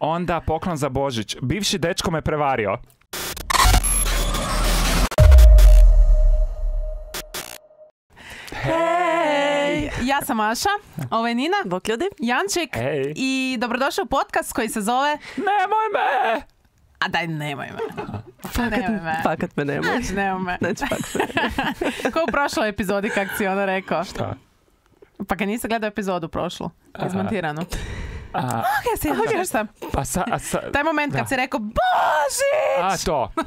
Onda poklon za Božić. Bivši dečko me prevario. Hej! Ja sam Aša, ovo je Nina, Bok ljudi, Jančik Hej. i dobrodošli u podcast koji se zove... Nemoj me! A daj, nemoj me. fakat me nemoj. Znači, nemoj me. Znači, fakat me nemoj. Ko u prošloj epizodi, kak si ono rekao? Šta? Pa kad nisi gledao epizodu prošlu, izmontiranu. Ja se šta? Taj moment kad si rekao Božić!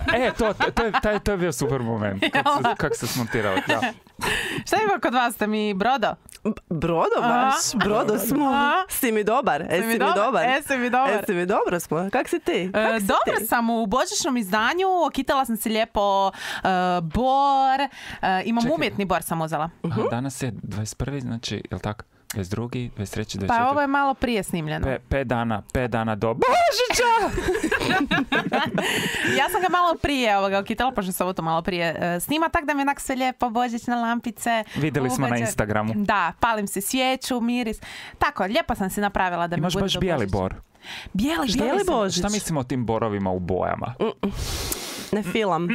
To je bio super moment. Kako se smontirao. Da. Šta ima kod vas? Ste mi Brodo? Brodo baš, Brodo smo. Si mi dobar? Si mi dobar. Si mi dobro smo. Kak si ti? Dobro sam u božićnom izdanju. Okitala sam si lijepo bor. Imam umjetni bor sam uzela. Danas je 21. znači, je li tako? 22. 23. 24. Pa ovo je malo prije snimljeno. 5 dana do Božića! Ja sam ga malo prije okitala, pošto sam ovo to malo prije snima, tak da mi je onak sve lijepo, božićne lampice. Vidjeli smo na Instagramu. Da, palim si svijeću, miris. Tako, lijepo sam si napravila da mi bude do Božića. Imaš baš bijeli bor. Bijeli Božić. Šta mislimo o tim borovima u bojama? Ne filam.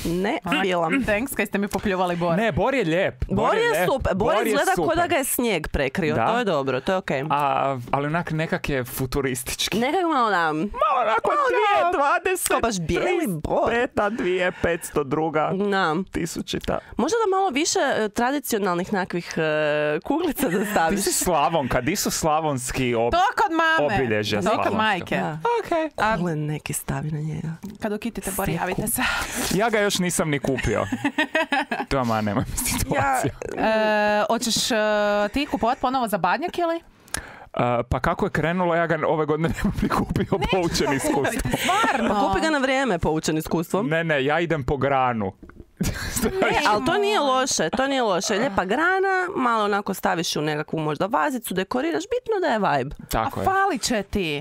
Thanks, kaj ste mi popljuvali bor. Ne, bor je lijep. Bor je super. Bor izgleda kao da ga je snijeg prekrio. Da? To je dobro, to je okej. Ali onak nekak je futuristički. Nekak malo nam. Malo onako 2020. Kao baš bijeli bor. 2500 druga. Tisućita. Možda da malo više tradicionalnih nekakvih kuglica da staviš. Ti si Slavonka, di su slavonski to kod mame. Obilježja to kod majke. Okay. Kugle neki stavi na njega. Kad ukitite bor, javite se. Ja ga još nisam ni kupio. Toma, nemoj mi situacija. Hoćeš ti kupovat ponovo za badnjak ili? Pa kako je krenulo, ja ga ove godine nemam ni kupio poučen iskustvom. Stvarno? Pa kupi ga na vrijeme poučen iskustvom. Ne, ja idem po granu. Ali to nije loše. Lijepa grana, malo onako staviš u nekakvu možda vazicu, dekoriraš, bitno da je vibe. Tako je. A falit će ti.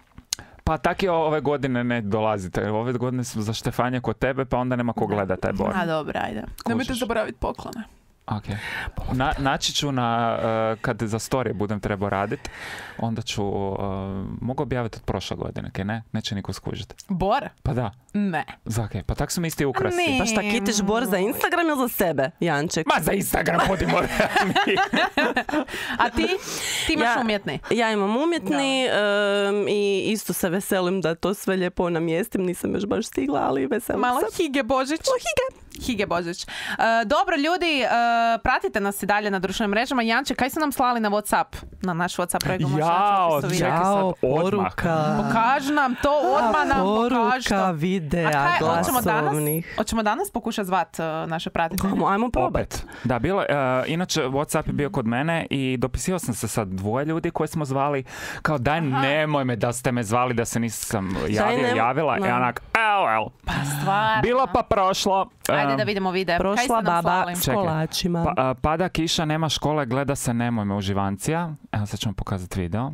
Pa tak je ove godine ne dolazite. Ove godine su za Štefanje kod tebe, pa onda nema ko gleda taj bor. A dobro, ajde. Nemojte zaboraviti poklone. Okay. Naći ću kad za storije budem trebao raditi, onda ću mogu objaviti od prošle godine, kaj ne? Neće niko skužiti. Bor? Pa da. Ne. Zakaj? Pa tak su mi isti ukrasi. Pa šta, kitiš bor za Instagram ili za sebe, Janček? Ma za Instagram, budimo realni. A ti? Ti imaš umjetni? Ja imam umjetni i isto se veselim da to sve lijepo namjestim. Nisam još baš stigla, ali veselim malo se. Hige Božić. Hige Božić. Dobro, ljudi, pratite nas i dalje na društvenim mrežama. Janče, kaj su nam slali na WhatsApp? Na naš WhatsApp projekt. Jao, poruka. Pokaži nam to odmah nam pokaži. Poruka, videa, glasovnih. Hoćemo danas pokušati zvat naše pratitelje? Ajmo probati. Da, bilo inače WhatsApp je bio kod mene i dopisivao sam se sa 2 ljudi koje smo zvali. Kao daj nemoj me da ste me zvali da se nisam javila. I onak, pa stvarno. Bilo pa prošlo. Ajde da vidimo video. Prošla baba s kolačima. Pada kiša, nema škole, gleda se Nemoj me uživancija. Evo sad ću vam pokazati video.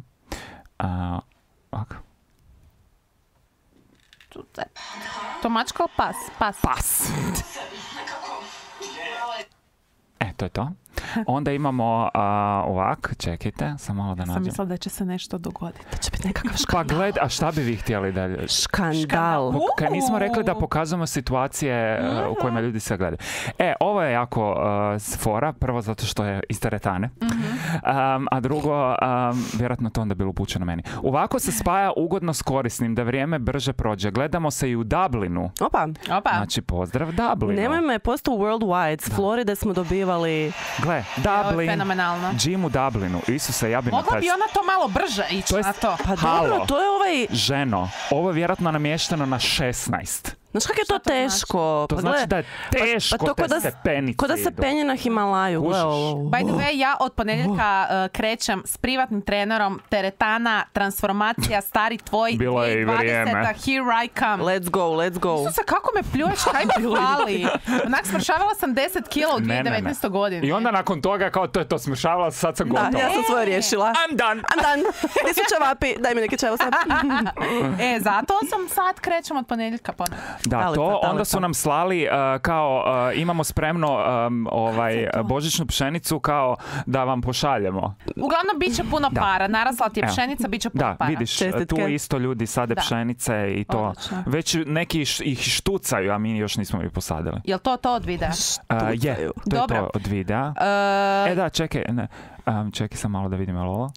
To mačka pas? Pas. To je to. Onda imamo ovak, čekajte, samo malo da nađem. Sam mislila da će se nešto dogoditi. Da će biti nekakav škandal. Pa gled, a šta bi vi htjeli dalje? Škandal. Kaj nismo rekli da pokazujemo situacije u kojima ljudi se gledaju. Ovo je jako fora, prvo zato što je iz teretane, a drugo, vjerojatno to onda bilo upućeno meni. Ovako se spaja ugodno s korisnim, da vrijeme brže prođe. Gledamo se i u Dublinu. Opa. Znači, pozdrav Dublinu. Nemoj me, postao worldwide. S Floride smo dobivali... Gle, Dublin, fenomenalno. Gym u Dublinu. Isuse, ja bi na taj... Mogla bi ona to malo brže ići na to. Pa dobro, to je ovaj... Ženo, ovo je vjerojatno namješteno na 16. Znaš kako je to teško? To znači da je teško te stepenice. Ko da se penje na Himalaju. By the way, ja od ponedjeljka krećem s privatnim trenerom, teretana, transformacija, stari tvoj, 2020-a, here I come. Let's go. Isuse, kako me pljuješ, kaj me fali? Onak smršavala sam 10 kila u 2019. godini. I onda nakon toga, kao to je to, smršavala, sad sam gotova. Da, ja sam svoje riješila. I'm done. Gdje su čevapi? Daj mi neke čevo sad. Zato sam sad krećem od ponedjeljka ponovno. Da, onda su nam slali kao imamo spremno božićnu pšenicu kao da vam pošaljemo. Uglavnom bit će puno para, narasla ti je pšenica, bit će puno para. Da, vidiš, tu isto ljudi sade pšenice i to. Odlično. Već neki ih štucaju, a mi još nismo ih posadili. Jel to od videa? Je, to je to od videa. Da, čekaj, čekaj sam malo da vidim, je li ovo?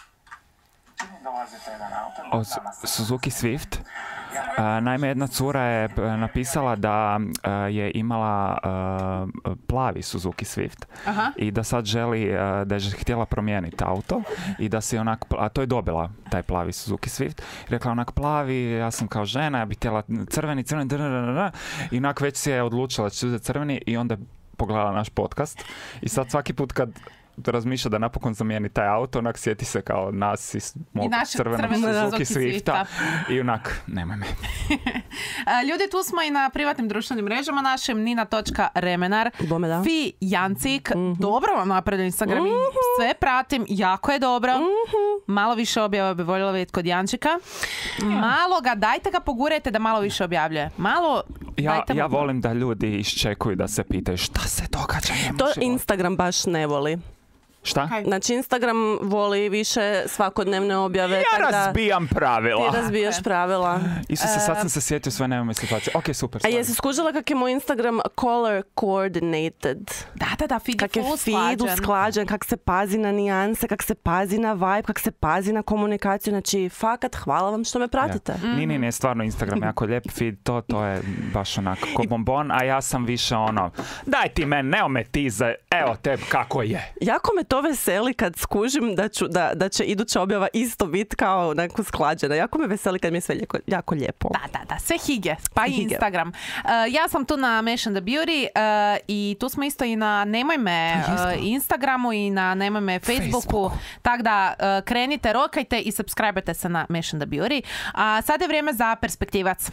Suzuki Swift. Naime, jedna cura je napisala da je imala plavi Suzuki Swift. Aha. I da sad želi, da je htjela promijeniti auto i da se onak, a to je dobila taj plavi Suzuki Swift. Rekla onak plavi, ja sam kao žena, ja bih htjela crveni, i onak već se je odlučila da će uzeti crveni i onda pogledala naš podcast i sad svaki put kad razmišlja da napokon zamijeni taj auto, onak sjeti se kao nas iz mog crvenog Suzuki Swifta i onak, nemoj me. Ljudi, tu smo i na privatnim društvenim mrežama našim, nina.remenar, Fi Jancik, dobro vam napredio Instagram, sve pratim, jako je dobro, malo više objava bi voljela vidjeti kod Jančika, malo ga, dajte ga pogurajte da malo više objavljuje, malo ja volim da ljudi iščekuju da se pitaju šta se događa njemu. To Instagram baš ne voli. Šta? Znači Instagram voli više svakodnevne objave. Ja razbijam pravila. Ti razbijaš pravila. Isuse, sad sam se sjetio sve nemoj situacije. Ok, super. A jesi skužila kak je moj Instagram color coordinated? Da, feed kak je feed usklađen, kak se pazi na nijanse, kak se pazi na vibe, kak se pazi na komunikaciju. Znači, fakat, hvala vam što me pratite. Nije, stvarno Instagram jako lijep feed, to je baš onako ko bombon, a ja sam više ono, daj ti men, neo me tize, evo te kako je. Jako me to veseli kad skužim da će iduća objava isto biti kao neko sklađena. Jako me veseli kad mi je sve jako lijepo. Da, sve hige, pa i Instagram. Ja sam tu na Mesh and the Beauty i tu smo isto i na Nemoj me Instagramu i na Nemoj me Facebooku. Tako da krenite, rokajte i subscribe-ajte se na Mesh and the Beauty. A sad je vrijeme za perspektivac.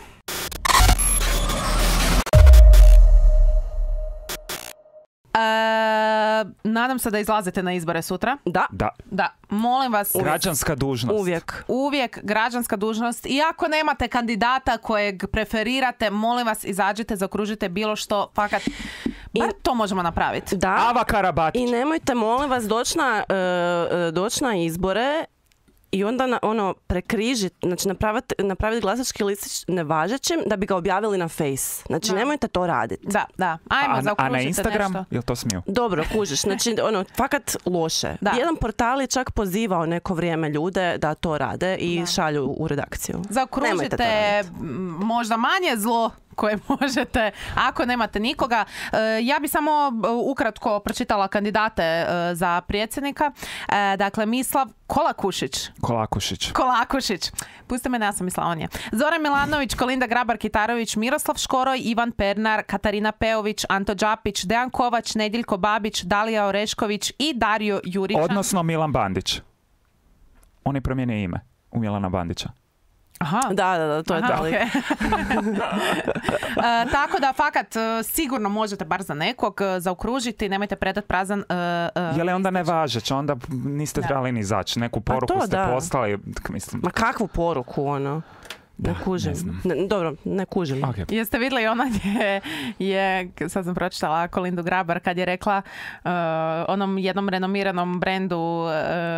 Nadam se da izlazite na izbore sutra. Da. Molim vas. Građanska dužnost. Uvijek građanska dužnost. I ako nemate kandidata kojeg preferirate, molim vas izađite, zaokružite bilo što. Fakat, bar to možemo napraviti. Da. Ava Karabatić. I nemojte, molim vas, doći na izbore i onda prekrižiti, znači napraviti glasački listić nevažećim da bi ga objavili na Face. Znači nemojte to raditi. Da. Ajmo, zaokružite nešto. A na Instagram, jel to smiju? Dobro, kužiš. Znači, fakat loše. Jedan portal je čak pozivao neko vrijeme ljude da to rade i šalju u redakciju. Zaokružite možda manje zlo koje možete, ako nemate nikoga. Ja bi samo ukratko pročitala kandidate za predsjednika. Dakle, Mislav Kolakušić. Pustite me, ja sam mislila on je. Zoran Milanović, Kolinda Grabar-Kitarović, Miroslav Škoroj, Ivan Pernar, Katarina Peović, Anto Đapić, Dejan Kovač, Nediljko Babić, Dalija Orešković i Dario Jurića. Odnosno Milan Bandić. On je promijenio ime u Milana Bandića. Aha. Da, to je to. Okay. Tako da, fakat, sigurno možete bar za nekog zaokružiti, nemojte predati prazan je li onda nevažeć, onda niste trebali ni izaći, neku poruku ste poslali, mislim. Ma kakvu poruku, ono? Ne kužim. Dobro, ne kužim. Okay. Jeste vidjeli ona je, sad sam pročitala Kolindu Grabar kad je rekla onom jednom renomiranom brendu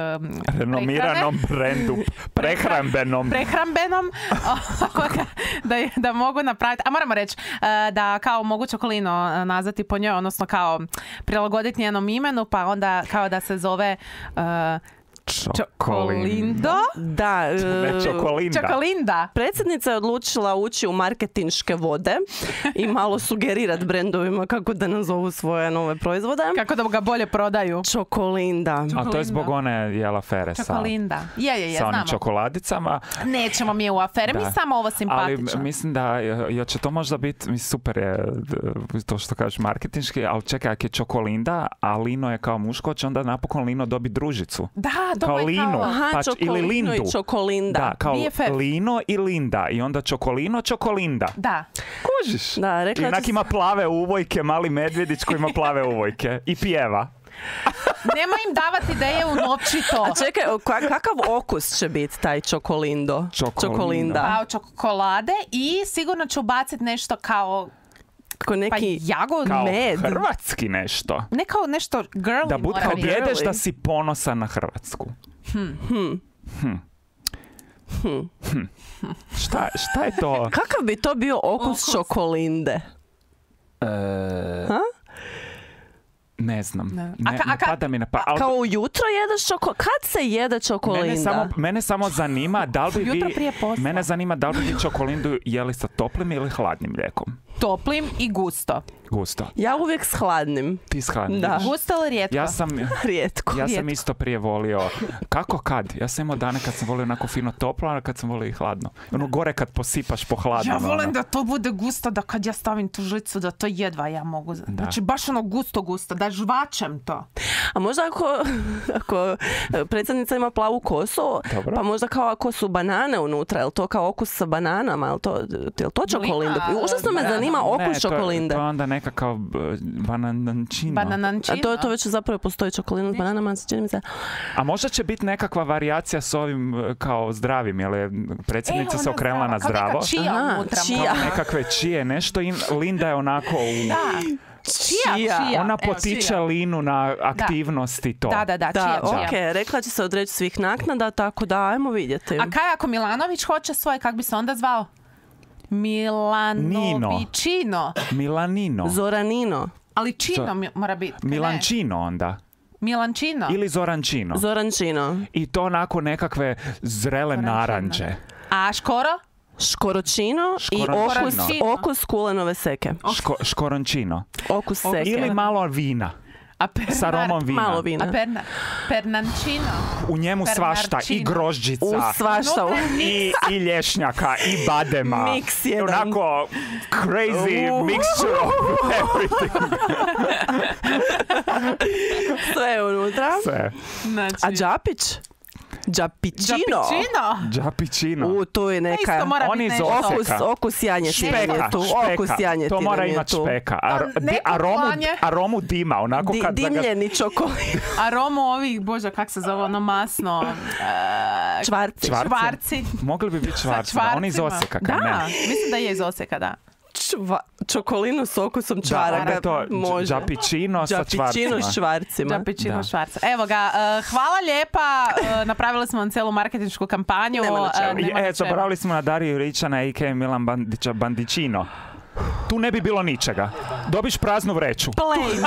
prehrambenom da mogu napraviti, a moramo reći da kao mogu čokolino nazvati po njoj, odnosno kao prilagoditi njenom imenu, pa onda kao da se zove Čokolindo? Da. Čokolinda. Predsjednica je odlučila ući u marketinške vode i malo sugerirati brendovima kako da nazovu svoje nove proizvode. Kako da ga bolje prodaju. Čokolinda. A to je zbog one afere Čokolinda. Sa onim čokoladicama. Nećemo mi u afere, mi samo ovo simpatično. Ali mislim da će to možda biti, super je to što kažeš marketinški, ali čekaj, ako je Čokolinda, a Lino je kao muško, će onda napokon Lino dobi družiš. Kao Linu, ili Lindu. I Čokolinda. Da, kao BFF. Lino i Linda. I onda Čokolinda. Da. Kužiš? Da, i onak ima plave uvojke, mali medvjedić koji ima plave uvojke. I pjeva. Nema im davati ideje u novčito. A čekaj, kakav okus će biti taj čokolindo? Čokolinda. Kao čokolade i sigurno ću ubaciti nešto kao neki jagod, kao med. hrvatski nešto. Ne kao nešto girly da mora kao biti. jedeš da si ponosan na Hrvatsku. Šta je to? Kakav bi to bio okus čokolinde? Ne znam. Ne. Ne pada mi na pa. Kao ujutro jedeš kad se jede čokolinda? Mene samo zanima da li bi Jutro prije posla. Mene zanima da li bi čokolindu jeli sa toplim ili hladnim mlijekom. Toplim i gusto. Gusto. Ja uvijek s hladnim. Ti s hladnim. Da. Gusto ili rijetko? Rijetko. Ja sam isto prije volio. Kako kad? Ja sam imao dane kad sam volio onako fino toplo, a kad sam volio i hladno. Ono gore kad posipaš po hladnom. Ja volim da to bude gusto, da kad ja stavim tu žlicu, da to jedva ja mogu. Znači baš ono gusto, da žvačem to. A možda ako predsjednica ima plavu kosu, dobro. Pa možda kao ako su banane unutra, je li to kao okus sa bananama, je li to čokolinda? Užasno me zanima okus čokolinde. To je onda nekakav banančino. A to već zapravo postoji čokolinda s bananama, čini mi se. A možda će biti nekakva varijacija s ovim kao zdravim, jer je predsjednica se okrenula na zdravo. Čija. Nekakve čije, nešto i Linda je onako u... Čija. Ona potiče Linu na aktivnosti to. Da, čija. Ok, rekla će se odreći svih naknada, tako da ajmo vidjeti. A kaj ako Milanović hoće svoje, kak bi se onda zvao? Milanovićino. Milanino. Zoranino. Ali čino mora biti. Milančino onda. Milančino. Ili Zorančino. Zorančino. I to onako nekakve zrele naranđe. A škoro? Škoročino i okus kulenove seke. Škorončino. Okus seke. Ili malo vina. Sa romom vina. Malo vina. A pernančino. U njemu svašta. I grožđica. Svašta. I lješnjaka. I badema. Miks jedan. Onako crazy mixture of everything. Sve je unutra. Sve. Znači... A Đapić? Đapićino. To je neka... On iz Osijeka. Okus janjetine. Okus janjetine. To mora imati špeka. Aromu dima. Onako kad dimljeni čokolad. Aromu ovih, bože, kak se zove, ono masno... Čvarci. Mogli bi biti čvarci. On iz Osijeka. Da, mislim da je iz Osijeka, da. Čokolinu s okusom čvaraka. Da, to Đapićino sa čvarcima. Đapićino švarca. Evo ga, hvala lijepa. Napravili smo vam cijelu marketinšku kampanju. Zaboravili smo na Dariju Ričana i Milan Bandićino. Tu ne bi bilo ničega. Dobiš praznu vreću. Plain.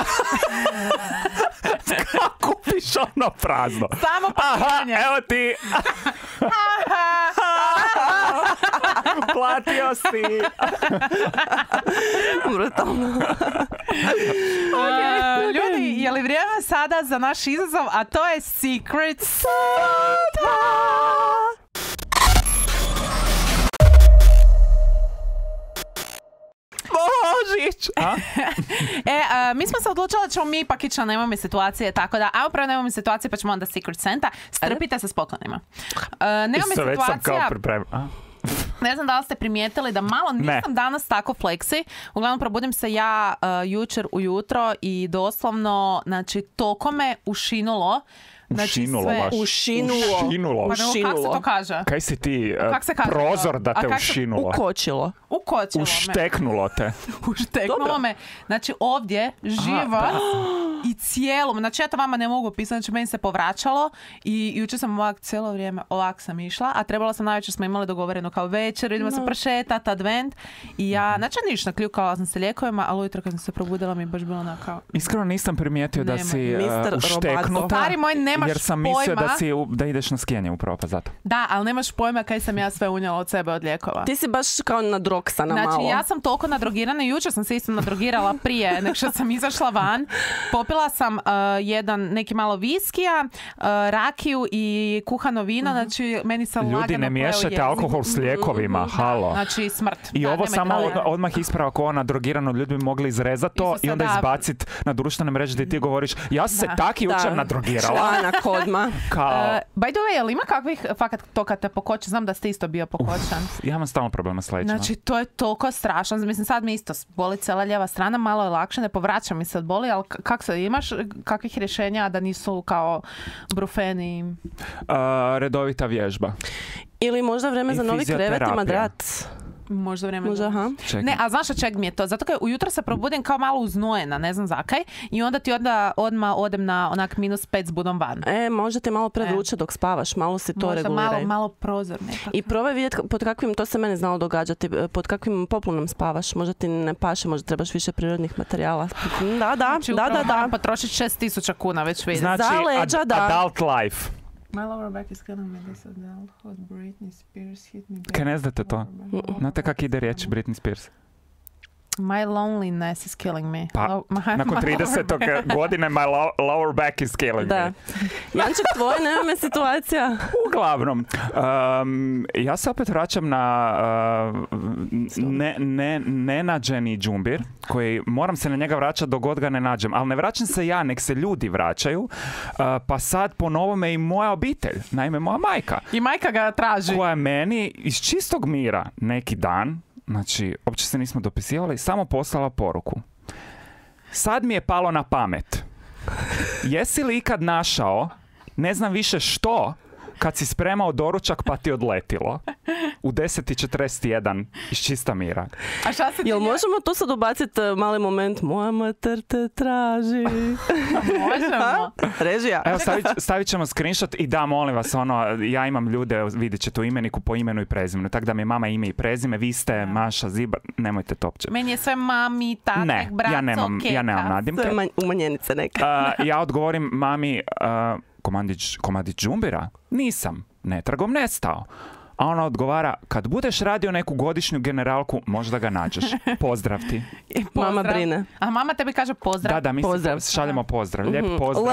Kako kupiš ono prazno? Samo pakiranje. Evo ti. Platio si. Brutalno. Ljudi, je li vrijeme sada za naš izazov, a to je Secret Santa? Božić! Mi smo se odlučili da ćemo mi ipak ići na nemojme situacije, tako da, a upravo nemojme situacije, pa ćemo onda Secret Santa. Strpite se s poklonima. Nemojme situacija... Ne znam da li ste primijetili da malo nisam danas tako fleksi. Uglavnom probudim se ja jučer ujutro i doslovno, znači, toko me ušinulo. Znači, ušinulo. Pa kako se to kaže? Kaj si ti, prozor da te ušinulo? Ukočilo. Ušteknulo te. Ušteknulo me. Znači ovdje živo i cijelo. Znači ja to vama ne mogu opisati. Znači meni se povraćalo i jučer sam ovak cijelo vrijeme ovak sam išla, a trebala sam navečer, smo imali dogovoreno kao večer, idemo se prošetat, advent. I ja, znači ništa, kljukala sam se lijekovima, ali ujutro kad sam se probudila mi je baš bilo onako... Iskreno nisam primijetio da si ušteknuta. Stari moj, nemaš jer sam pojma. mislio da ideš na skijanje upravo, pa zato. Da, ali nemaš pojma kaj sam ja sve unijela od sebe od lijekova. Ti si baš kao nadroksana malo. Znači ja sam toliko nadrogirana, jučer sam se isto nadrogirala prije nego što sam izašla van. Popila sam neki malo viskija, rakiju i kuhano vino, znači meni se lagano ljudi, ne miješajte alkohol s lijekovima, halo. Znači smrt. I ovo samo odmah ispravak ovo nadrogirano, ljudi bi mogli izrezati to i onda izbaciti na društvene mreže gdje ti govoriš ja sam se tak jučer nadrogirala. Kodma. By the way, jel ima kakvih, fakat to kad te pokoče, znam da ste isto bio pokočan. Ja imam stalno problema s leđima. Znači, to je toliko strašno. Mislim, sad mi isto boli cijela lijeva strana, malo je lakše, ne povraća mi se od boli, ali kako se, Imaš kakvih rješenja da nisu kao brufeni? Redovita vježba. Ili možda vreme za novi krevet i madrac. Možda vrijeme. Možda, aha. Ne, a znaš od čeg mi je to? Zato kad ujutro se probudim kao malo uznojena, ne znam zakaj, i onda ti odmah odem na onak -5 s budom van. Možda ti malo prevruće dok spavaš, malo si to reguliraj. Možda malo prozor nekako. I probaj vidjeti pod kakvim, to se meni znalo događati, pod kakvim poplonom spavaš. Možda ti ne paše, možda trebaš više prirodnih materijala. Da. Potrošiti 6.000 kuna već vidim. Znači, za leđa, da. Adult life. My lower back is killing me, this adulthood, Britney Spears hit me back. Kaj ne znate to? Znate kak ide riječ Britney Spears? My loneliness is killing me. Pa, nakon 30. godine my lower back is killing me. Janček, tvoja nema me situacija. Uglavnom, ja se opet vraćam na nenađeni džumbir, koji moram se na njega vraćati dok god ga ne nađem. Ali ne vraćam se ja, nek se ljudi vraćaju. Pa sad po novome i moja obitelj, naime moja majka. I majka ga traži. Koja je meni iz čistog mira neki dan, znači, uopće se nismo dopisivali, samo poslala poruku. Sad mi je palo na pamet. Jesi li ikad našao, ne znam više što, kad si spremao doručak pa ti odletilo? U 10:41 iz čista mira. A šta se ti... Jel možemo tu sad ubaciti mali moment? Moja mater te traži. Možemo. Režija. Evo, stavit ćemo screenshot i da, molim vas, ja imam ljude, vidjet ćete u imeniku po imenu i prezimenu. Tako da mi je mama ime i prezime, vi ste Maša Zibar, nemojte topće. Meni je sve mami, tatek, brat, ja nemam nadimke. Sve umanjenice neka. Ja odgovorim mami, komadić džumbira? Nisam, netragom nestao. A ona odgovara, kad budeš radio neku godišnju generalku, možda ga nađeš. Pozdrav ti. Mama brine. A mama tebi kaže pozdrav. Da, mi šaljemo pozdrav. Lijepi pozdrav.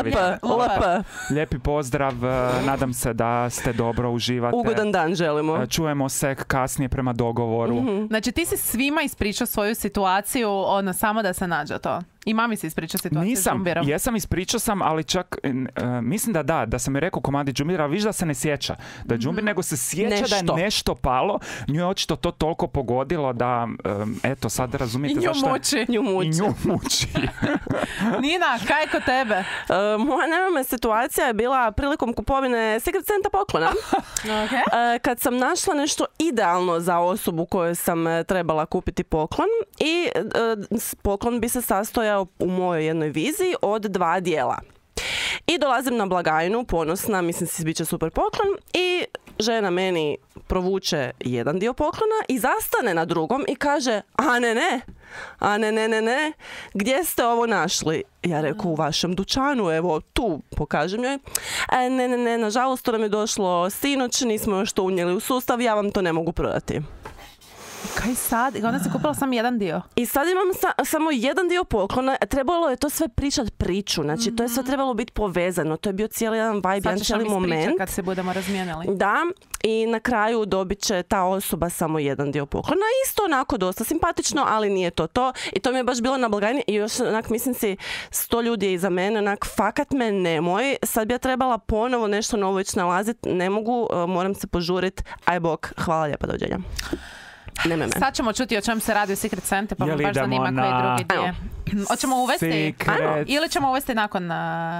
Lijepi pozdrav. Nadam se da ste dobro, uživate. Ugodan dan želimo. Čujemo se kasnije prema dogovoru. Znači ti si svima ispričao svoju situaciju, samo da se nađe to. I mami se ispričao situaciju s džumbirom. Jesam, ispričao sam, ali čak mislim da sam mi rekao komadi džumbira, ali viš da se ne sjeća da je džumbir, nego se sjeća da je nešto palo. Nju je očito to toliko pogodilo da, eto, sad razumijete zašto... Nju muči. Nina, kaj je kod tebe? Moja nevome situacija je bila prilikom kupovine Secret Santa poklona. Kad sam našla nešto idealno za osobu kojoj sam trebala kupiti poklon i poklon bi se sastojao u mojoj jednoj viziji od 2 dijela. I dolazim na blagajnu, ponosna, mislim si bit će super poklon i žena meni provuče jedan dio poklona i zastane na drugom i kaže, ne, gdje ste ovo našli? Ja reku, u vašem dućanu, evo tu, pokažem joj. Ne, nažalost to nam je došlo sinoć, nismo još to unijeli u sustav, ja vam to ne mogu prodati. Kaj sad? I onda si kupila samo jedan dio? I sad imam samo jedan dio poklona. Trebalo je to sve priču. Znači, to je sve trebalo biti povezano. To je bio cijeli jedan vibe, jedan cijeli moment. Sad ćeš nam kad se budemo razmijenili. Da. I na kraju dobit će ta osoba samo jedan dio poklona. Isto onako dosta simpatično, ali nije to. I to mi je baš bilo na blagajni. I još onak, mislim si, 100 ljudi je iza mene. Onak, fakat me nemoj. Sad bi ja trebala ponovo nešto novo ići nalaziti. Ne mogu, moram se požuriti. Aj bok, hvala lijepa, doviđenja. Sad ćemo čuti o čemu se radi u Secret Santa, pa me baš zanima koji drugi dio. Hoćemo uvesti? Ili ćemo uvesti nakon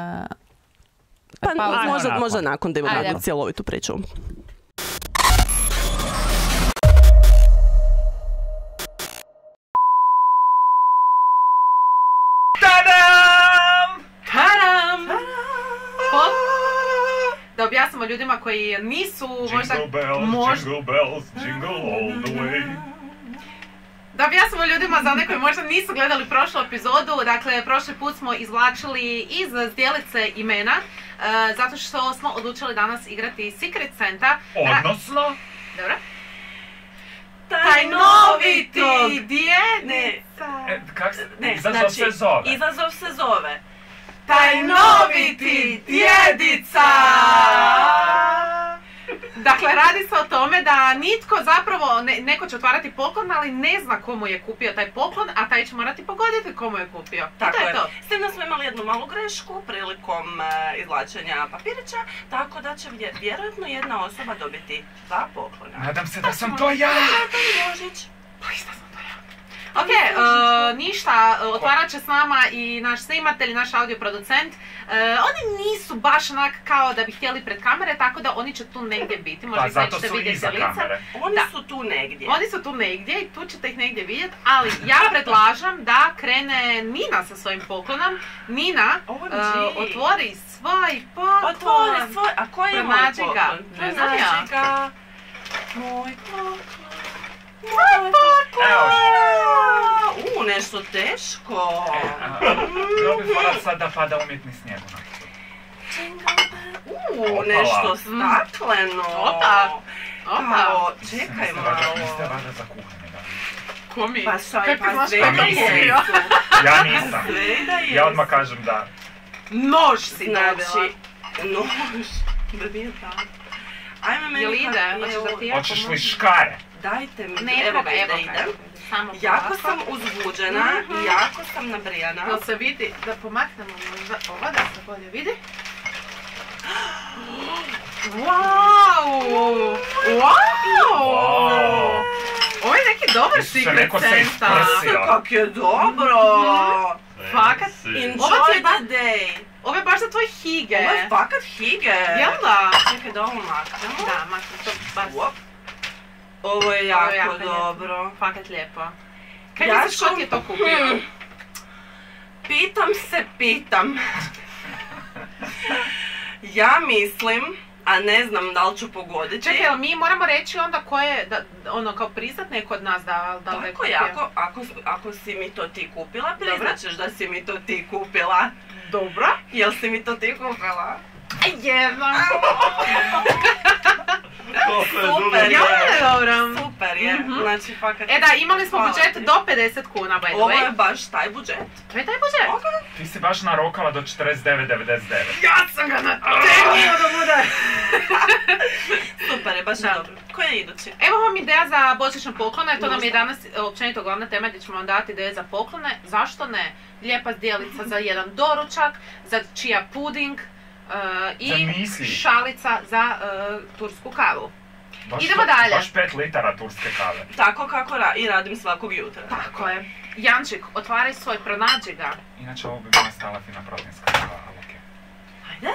pauze? Možda nakon da imamo cjelovitu priču. Da objasnimo ljudima koji nisu možda... Jingle bells, jingle all the way. Da objasnimo ljudima za one koji možda nisu gledali prošlu epizodu. Dakle, prošli put smo izvlačili iz zdjelice imena, zato što smo odlučili danas igrati Secret Santa. Odnosno? Dobro. Tajnoviti djenica. Izazov se zove. Izazov se zove. Tajnoviti djedica! Dakle, radi se o tome da nitko zapravo, neko će otvarati poklon, ali ne zna komu je kupio taj poklon, a taj će morati pogoditi komu je kupio. Tako je. S tim da smo imali jednu malu grešku prilikom izvlačenja papirića, tako da će vjerojatno jedna osoba dobiti 2 poklona. Nadam se da sam to ja! Božić. Pa isto sam to ja. Ok, ništa, otvarat će s nama i naš snimatelj, naš audio producent. Oni nisu baš onak kao da bi htjeli pred kamere, tako da oni će tu negdje biti. Pa zato su iza kamere. Oni su tu negdje. Oni su tu negdje i tu ćete ih negdje vidjeti, ali ja predlažem da krene Nina sa svojim poklonom. Nina, otvori svoj poklon. Otvori svoj, a koji je moj poklon? Ne znam ja. Moj poklon. Moj poklon! Nešto teško. Bilo bi hvala sad da pada umjetni snijeg. Nešto stakleno. Opa. Čekaj malo. Niste valjda za kuhanje, da? Ko mi? Pa sve da je. Ja nisam. Ja odmah kažem da. Nož si dobila. Znači, nož. Da nije tako. Ajme meni. Jel ide? Hoćeš li škare? Dajte mi. Evo ga, jako sam uzbuđena i jako sam nabrijana. Da se vidi, da pomaknemo možda ova, da se bolje vidi. Wow! Ovo je neki dobar secret Santa. Kak je dobro! Fakat, enjoy the day. ovo je baš za tvoj hige. Ovo je fakat hige. Jel da? Čekaj da ovo maknemo. Da, maknemo to baš. Ovo je jako dobro. Fakat lijepo. Kaj misliš ko ti je to kupio? Pitam. Ja mislim, a ne znam da li ću pogoditi. Čekaj, ali mi moramo reći onda ko je, ono kao priznat neko od nas da li je kupio? Tako, ako si mi to ti kupila, priznaćeš da si mi to ti kupila. Dobro. Jel si mi to ti kupila? Jedno. Super je. Dobro. Super je. Znači, fakat... Da, imali smo budžet do 50 kuna, by the way. Ovo je baš taj budžet. To je taj budžet? Ti si baš narokala do 49,99. Ja sam ga nategnula da bude. Super je, baš je dobro. Ko je idući? Evo vam ideja za božićne poklone, to nam je danas općenito glavna tema gdje ćemo vam dati ideje za poklone. Zašto ne? Lijepa zdjelica za jedan doručak, za čija puding i šalica za tursku kavu. Idemo dalje. Baš 5 litara turske kave. Tako kako i radim svakog jutra. Tako je. Jančik, otvaraj svoj, pronađi ga. Inače ovo bi bila stala fina proteinska kava, ali okej. Ajde.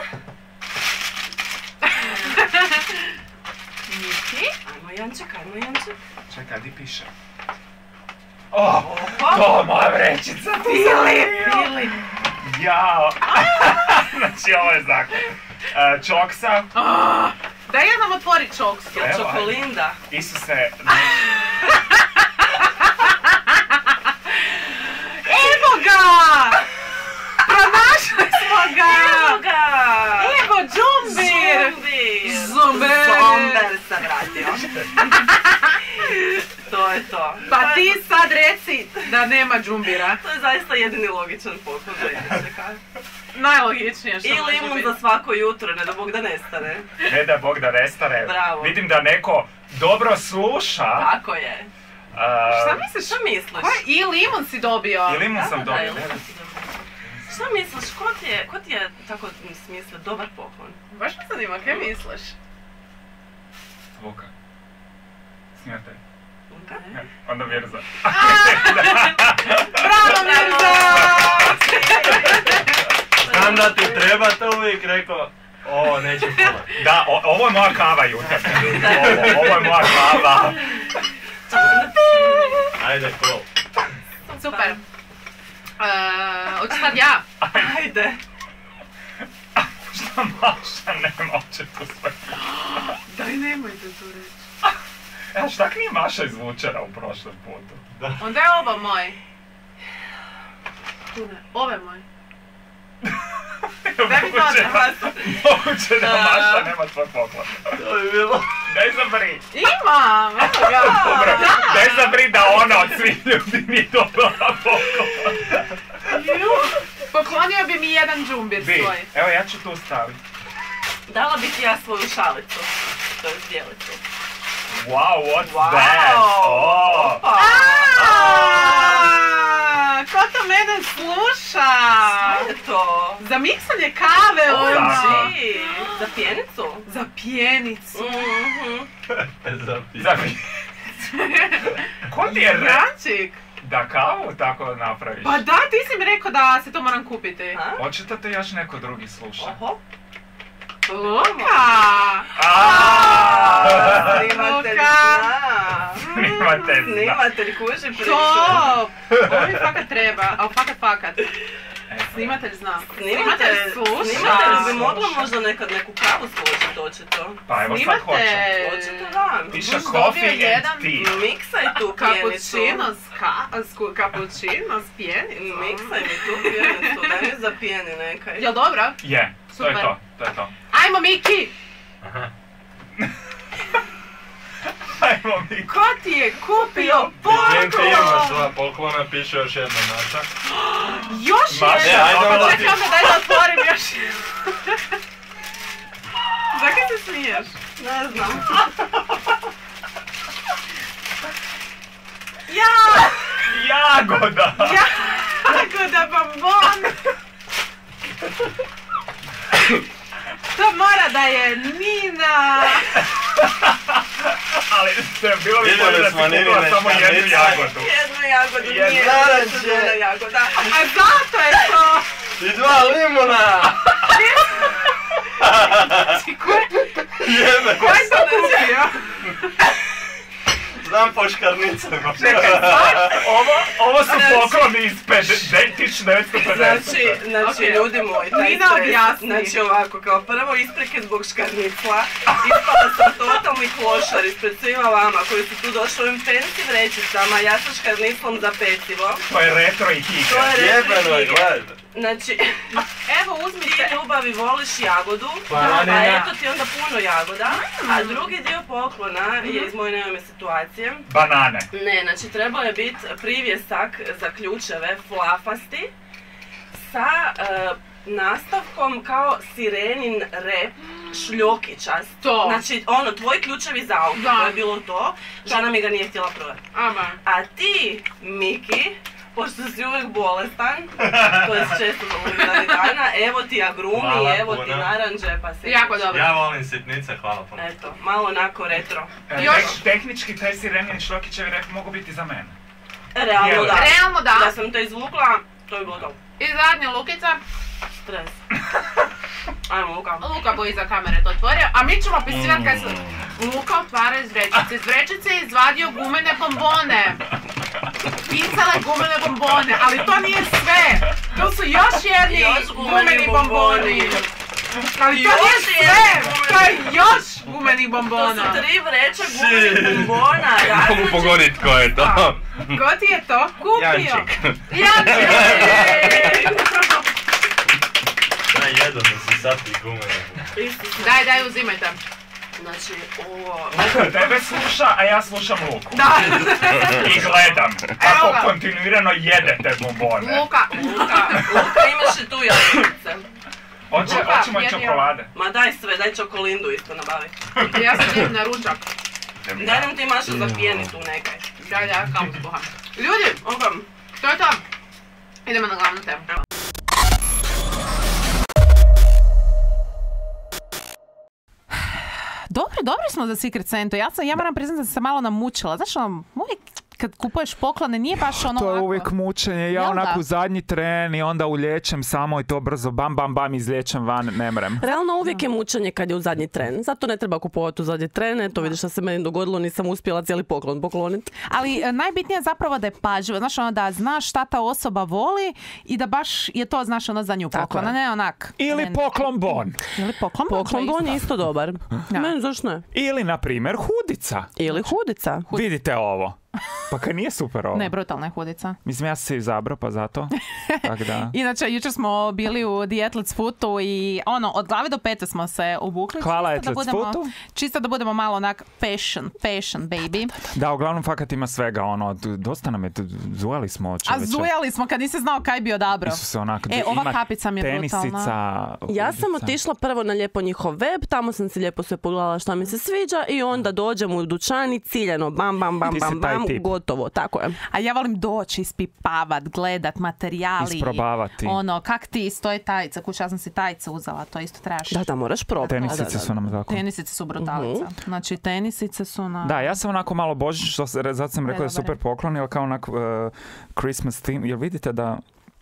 Niki? Ajmo Janček. Čekaj, di piše? To je moja vrećica! Filip! Jao! Znači ovo je zakon. Čoksa. Daj ja nam otvori čoksu. Čokolinda. Isuse. Evo ga! Pronašli smo ga! Evo džumbir! Zomber se vratio. To je to. Pa ti sad reci da nema džumbira. To je zaista jedini logičan poklon za Jančeka. Najlogičnije što može biti. I limun za svako jutro, ne da Bog da nestane. Ne da Bog da nestane. Bravo. Vidim da neko dobro sluša. Tako je. Šta misliš? I limun si dobio. I limun sam dobio. Šta misliš, ko ti je tako smislio dobar poklon? Baš me zanima, kaj misliš? Luka. Snimate. Luka? Onda Mirza. Bravo Mirza! Znam da ti treba, to uvijek rekao. Ovo neće pola. Da, ovo je moja kava jutarnja. Ovo je moja kava. Ajde, cool. Super. Hoću sad ja? Ajde. Šta Maša nema oče tu sve. Daj nemojte to reći. Šta nije Maša izvučena u prošlom putu? Onda je ovo moj. Ovo je moj. Moguće da Maša nema tvoj poklon. To bi bilo. Daj zabri. Imam, evo ga. Dobro, daj zabri da ona od svih ljudi nije dobila poklon. Poklonio bi mi jedan džumbir svoj. Evo ja ću tu staviti. Dala bi ti ja svoju šalicu. To je zdjelicu. Wow, what's that? Ko to mene sluša? Šta je to? Za miksanje kave ovdje. Za pjenicu? Za pjenicu. Za pjenicu. Ko ti je Jančik? Da kavu tako napraviš. Pa da, ti si mi rekao da se to moram kupiti. Hoćete te još neko drugi sluša? Oho. Luka! Snimatelj Snimatelj zna. Snimatelj kuži priču. Top! Ovo mi fakat treba, ali fakat. Snimatelj zna. Snimatelj sluša. Snimatelj bi mogla možda nekad neku kavu složiti, očito. Pa evo sad hoće. Očito da. Piše coffee and tea. Miksaj tu pjenicu. Kapućino s pjenicu. Miksaj mi tu pjenicu, daj mi za pjeni nekaj. Jel dobro? Je, to je to. Ajmo Miki! Ajmo Miki. Ko ti je kupio Ti poklon? imaš dva poklona, piše još jedna Maša. Još Maša, jedna? ajde, Pa ono čekaj onda daj da otvorim još jednu. Zakaj se smiješ? Ne znam. Jagoda! Jagoda bombon! To mora da je Nina! Ali bilo bi Vidjeli bolje da smo si kupila Ninine samo jednu škarnice. jagodu. Jednu jagodu, Jedna nije naranče. jedna jagoda. A zato je to! I dva limuna! Jedna. Kaj to kupio? Znam po škarnicama. Ovo su pokloni iz 1950. Znači, ljudi moji, taj Nina stres, objasni. znači ovako, kao prvo isprike zbog škarnicla, ispala sam totalni klošar ispred svima vama koji su tu došli ovim fancy vrećicama, ja sa škarniclom za pecivo. To je retro i kike. To je Jebeno je, gledaj. Znači, Evo ti uzmite. ljubavi voliš jagodu, Pa, a Nina. eto ti onda puno jagoda, a drugi dio poklona je iz moje nevojne situacije. Banane. Ne, znači trebao je biti privjesak za ključeve, flafasti, sa nastavkom kao sirenin rep, šljokičast. To. Znači, tvoji ključevi za auto, Da. to je bilo to, žena mi ga nije htjela prodati. Ama. A ti, Miki, pošto si uvijek bolestan, to je često za uličani dana, evo ti agrumi, Hvala evo ti puno. naranđe, pa se... Jako dobro. Ja volim sitnice, hvala puno. Eto, malo onako retro. Još? Tehnički taj sirenini šljokićevi rep mogu biti za mene. Realno Jel? da. Realno da. Da sam to izvukla, to je bilo to. I zadnja Lukica. Stres. Ajmo, Luka. Luka bo iza kamere to otvorio, a mi ćemo opisivati kaj se... Luka otvara iz vrećice. Iz vrećice je izvadio gumene bombone. Pisale gumene bombone, ali to nije sve. Tu su još jedni Još gumeni bomboni. Ali to Još nije sve. jedni To je još gumenih To bombona. su 3 vreće gumenih bombona. Mogu pogodit ko je to. Ko ti je to kupio? Jančik. Jančik! Daj jedu da si sad ti gumene. Daj, uzimajte. Znači, ovo... Tebe sluša, a ja slušam Luku. Da. I gledam Evo kako ga. kontinuirano jedete bombone. Luka. Luka, imaš i tu jagodice. Hoćemo i jedi čokolade. Ma daj sve, daj čokolindu isto nabavi. Ja sam idem na ručak. Daj nam ti Maša za pijeni tu nekaj. Daj, kam zboha. Ljudi, to je to. Idemo na glavnu temu. Dobri smo za Secret Santu. Ja moram priznati da sam se malo namučila. Znaš, uvijek kad kupuješ poklone nije baš ono To je ovako. uvijek mučenje. Ja Jel da? onako u zadnji tren i onda ulječem samo i to brzo bam izlječem van, ne mrem. Realno uvijek je mučenje kad je u zadnji tren. Zato ne treba kupovati u zadnji tren. Eto vidiš šta se meni dogodilo, nisam uspjela cijeli poklon pokloniti. Ali najbitnije je zapravo da je pažljivo. Znaš, ono da znaš šta ta osoba voli i da baš je to, znaš, ono za nju poklon, a ne onak. Ili poklon bon. Ili poklon bon. Poklon bon je isto dobar. Meni zašto ne? Ili, na primjer, hudica. Ili hudica. Vidite ovo. Pa kaj nije super ovo? Ne, brutalna je hudica. Mislim, ja sam se izabrao, pa zato. Tak da. Inače, jučer smo bili u The Athlete's Footu i od glave do pete smo se obukli. Hvala čisto da Athlete's budemo- Footu. Čisto da budemo malo onak fashion baby. Da, uglavnom fakat ima svega, dosta nam je, zujali smo A zujali smo kad nisi znao kaj bi odabrao. Isuse, onak, ova ima kapica mi je tenisica, brutalna. Ja sam hudica. otišla prvo na lijepo njihov web, tamo sam si lijepo sve pogledala šta mi se sviđa i onda dođem u dućan i ciljano bam. Ti si taj znam, tip. gotovo, tako je. A ja volim doći, ispipavat, gledat materijali. Isprobavati. Ono, kak ti stoji tajica, kuća, ja sam si tajicu uzela, to isto trebaš. Da, moraš probati. Tenisice su nam tako. Tenisice su brutalica. Znači, tenisice su na... Da, ja sam onako malo božić, zato sam rekao da je Dobar. super poklon, ili kao onak Christmas theme. Jel vidite da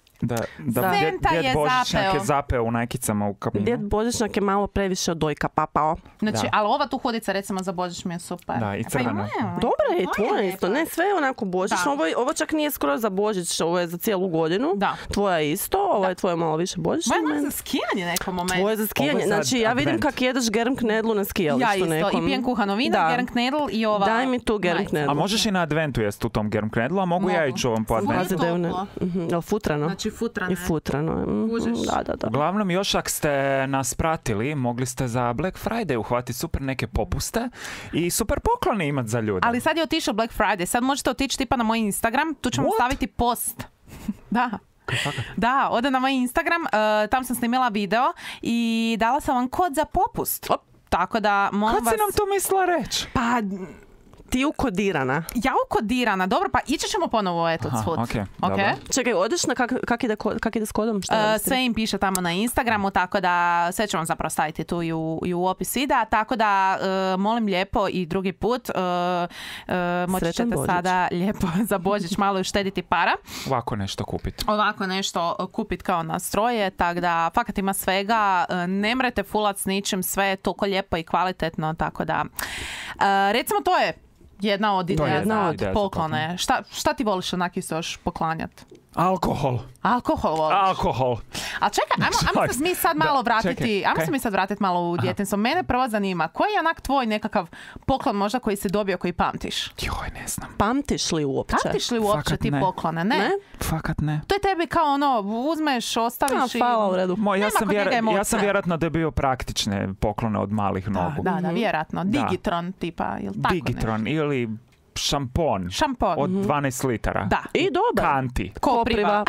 Santa je Djed Božićnjak je zapeo. zapeo u najkicama u kaminu? Djed Božićnjak je malo previše od dojka papao. Znači, Da. ali ova tu hodica, recimo, za Božić mi je super. Da, i crvena. moja. Dobra je i Tvoja tvoja je isto. lijepa. Ne, sve je onako božićno. Ovo čak nije skroz za Božić, ovo je za cijelu godinu. Da. Tvoja je isto, ovo je tvoje malo više božićno. Moja je za skijanje nekom momentu. Tvoje je za skijanje. Ovo je za Znači, ja vidim advent. kak jedeš germknedlu na skijalištu Ja isto, nekom. i pijem kuhano vino, Da. germknedl i ova... Daj mi tu germknedlu. A možeš i na adventu jest u tom germknedlu, a mogu ja Mogu. ići ovom po Full adventu. toplo. Jel futrano? Znači, futrane. I futrano je. Kužiš. Da. Uglavnom, još ako ste nas pratili, mogli ste za Black Friday uhvatiti super neke popuste i super poklone imat za ljude. Ali sad je otišao Black Friday, sad možete otići tipa na moj Instagram, tu ćemo What? staviti post. Da. Da, ode na moj Instagram, tam sam snimila video i dala sam vam kod za popust. Tako da, molim Kad vas... si nam to mislila reći? Pa, Ti ukodirana. ja ukodirana, dobro, pa ići ćemo ponovo eto Aha, svud. okej, Ok? dobro. Čekaj, odeš na kak ide s kodom? Šta radiš s tim? Sve im piše tamo na Instagramu, tako da sve ću vam zapravo staviti tu i u opis videa, tako da molim lijepo i drugi put moći Sretan ćete Božić. sada lijepo za Božić malo uštediti para. Ovako nešto kupiti. Ovako nešto kupit kao na stroje, tako da fakat ima svega, ne mrete fulat s ničim, sve je toliko lijepo i kvalitetno, tako da recimo to je jedna od ideja jedna od za ideja za poklone. Šta ti voliš onak isto još poklanjat? Alkohol. Alkohol voliš? Alkohol. A čekaj, ajmo se mi sad malo vratiti, ajmo se mi sad vratiti malo u djetinjstvo. Mene prvo zanima, koji je onak tvoj nekakav poklon možda koji si dobio, koji pamtiš? Joj, ne znam. Pamtiš li uopće? Pamtiš li uopće Fakat ti ne. poklone? Ne. Ne? Fakat ne. To je tebi kao ono, uzmeš, ostaviš Hvala, u redu. Ja Nema sam, kod njega ja sam emocija. vjerojatno dobio praktične poklone od malih nogu. Da, vjerojatno. Digitron tipa, ili tako Digitron ili šampon Šampon. od 12 litara. Da. I dobar. Kanti. Kopriva.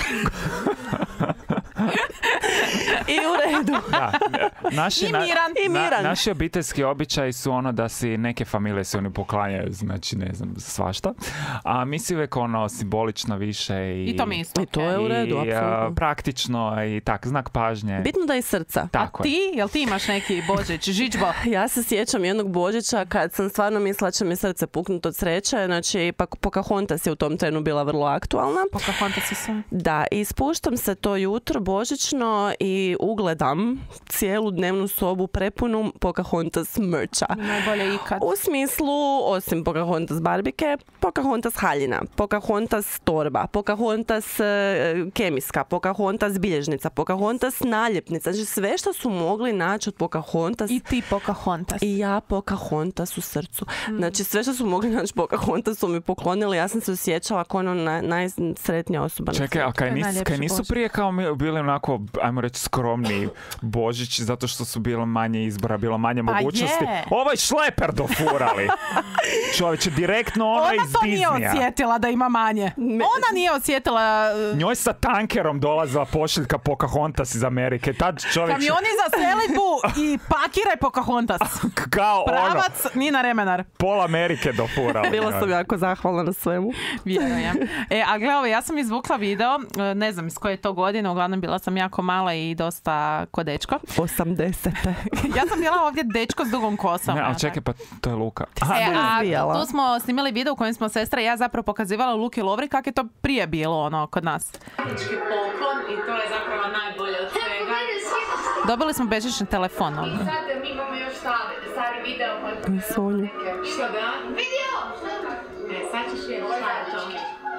I u redu. Da. Naši, I miran. I miran. naši obiteljski običaji su ono da si neke familije se oni poklanjaju, znači ne znam, svašta. A mi si uvijek ono simbolično više I to mi isto. I to je u redu, i, apsolutno. praktično i tak, znak pažnje. Bitno da je iz srca. Tako A ti, jel ti imaš neki Božić, žičbo? Ja se sjećam jednog Božića kad sam stvarno mislila će mi srce puknut od sreće, znači Pocahontas je u tom trenu bila vrlo aktualna. Pocahontas su. Da, i spuštam se to jutro božićno i ugledam cijelu dnevnu sobu prepunu Pocahontas merča. Najbolje ikad. U smislu, osim Pocahontas barbike, Pocahontas haljina, Pocahontas torba, Pocahontas kemijska, Pocahontas bilježnica, Pocahontas naljepnica, znači sve što su mogli naći od Pocahontas. I ti Pocahontas. I ja Pocahontas u srcu. Znači sve što su mogli naći Pocahontas su mi poklonili, ja sam se osjećala kao ono najsretnija osoba na Čekaj, a kaj najljepši nisu Božić. prije kao bili onako, ajmo reći, skromni Božić, zato što su bilo manje izbora, bilo manje Pa mogućnosti. je. Ovaj šleper dofurali. Čovječe, direktno ono Ona iz to nije Disneya. osjetila da ima manje. Ona nije osjetila Njoj sa tankerom dolazila pošiljka Pocahontas iz Amerike. Tad čovječe, kamioni za selidbu i pakiraj Pocahontas. kao ono, Pravac Nina Remenar. pol Amerike dofurali. Bila sam jako zahvalna na svemu. Vjerujem. A gledaj, ja sam izvukla video, ne znam iz koje je to godine, uglavnom bila sam jako mala i dosta ko dečko. 80. Ja sam bila ovdje dečko s dugom kosom. Ne, ja, ali čekaj, pa to je Luka. Aha, razvijala. tu smo snimali video u kojem smo sestra i ja zapravo pokazivala Luki Lovri kako je to prije bilo ono kod nas. Poklon i to je zapravo najbolje od svega. Dobili smo bežični telefon. Sad mi imamo još stari video koji... Sonju. Što da? Video! Ne, sad ćeš vidjeti šta je to.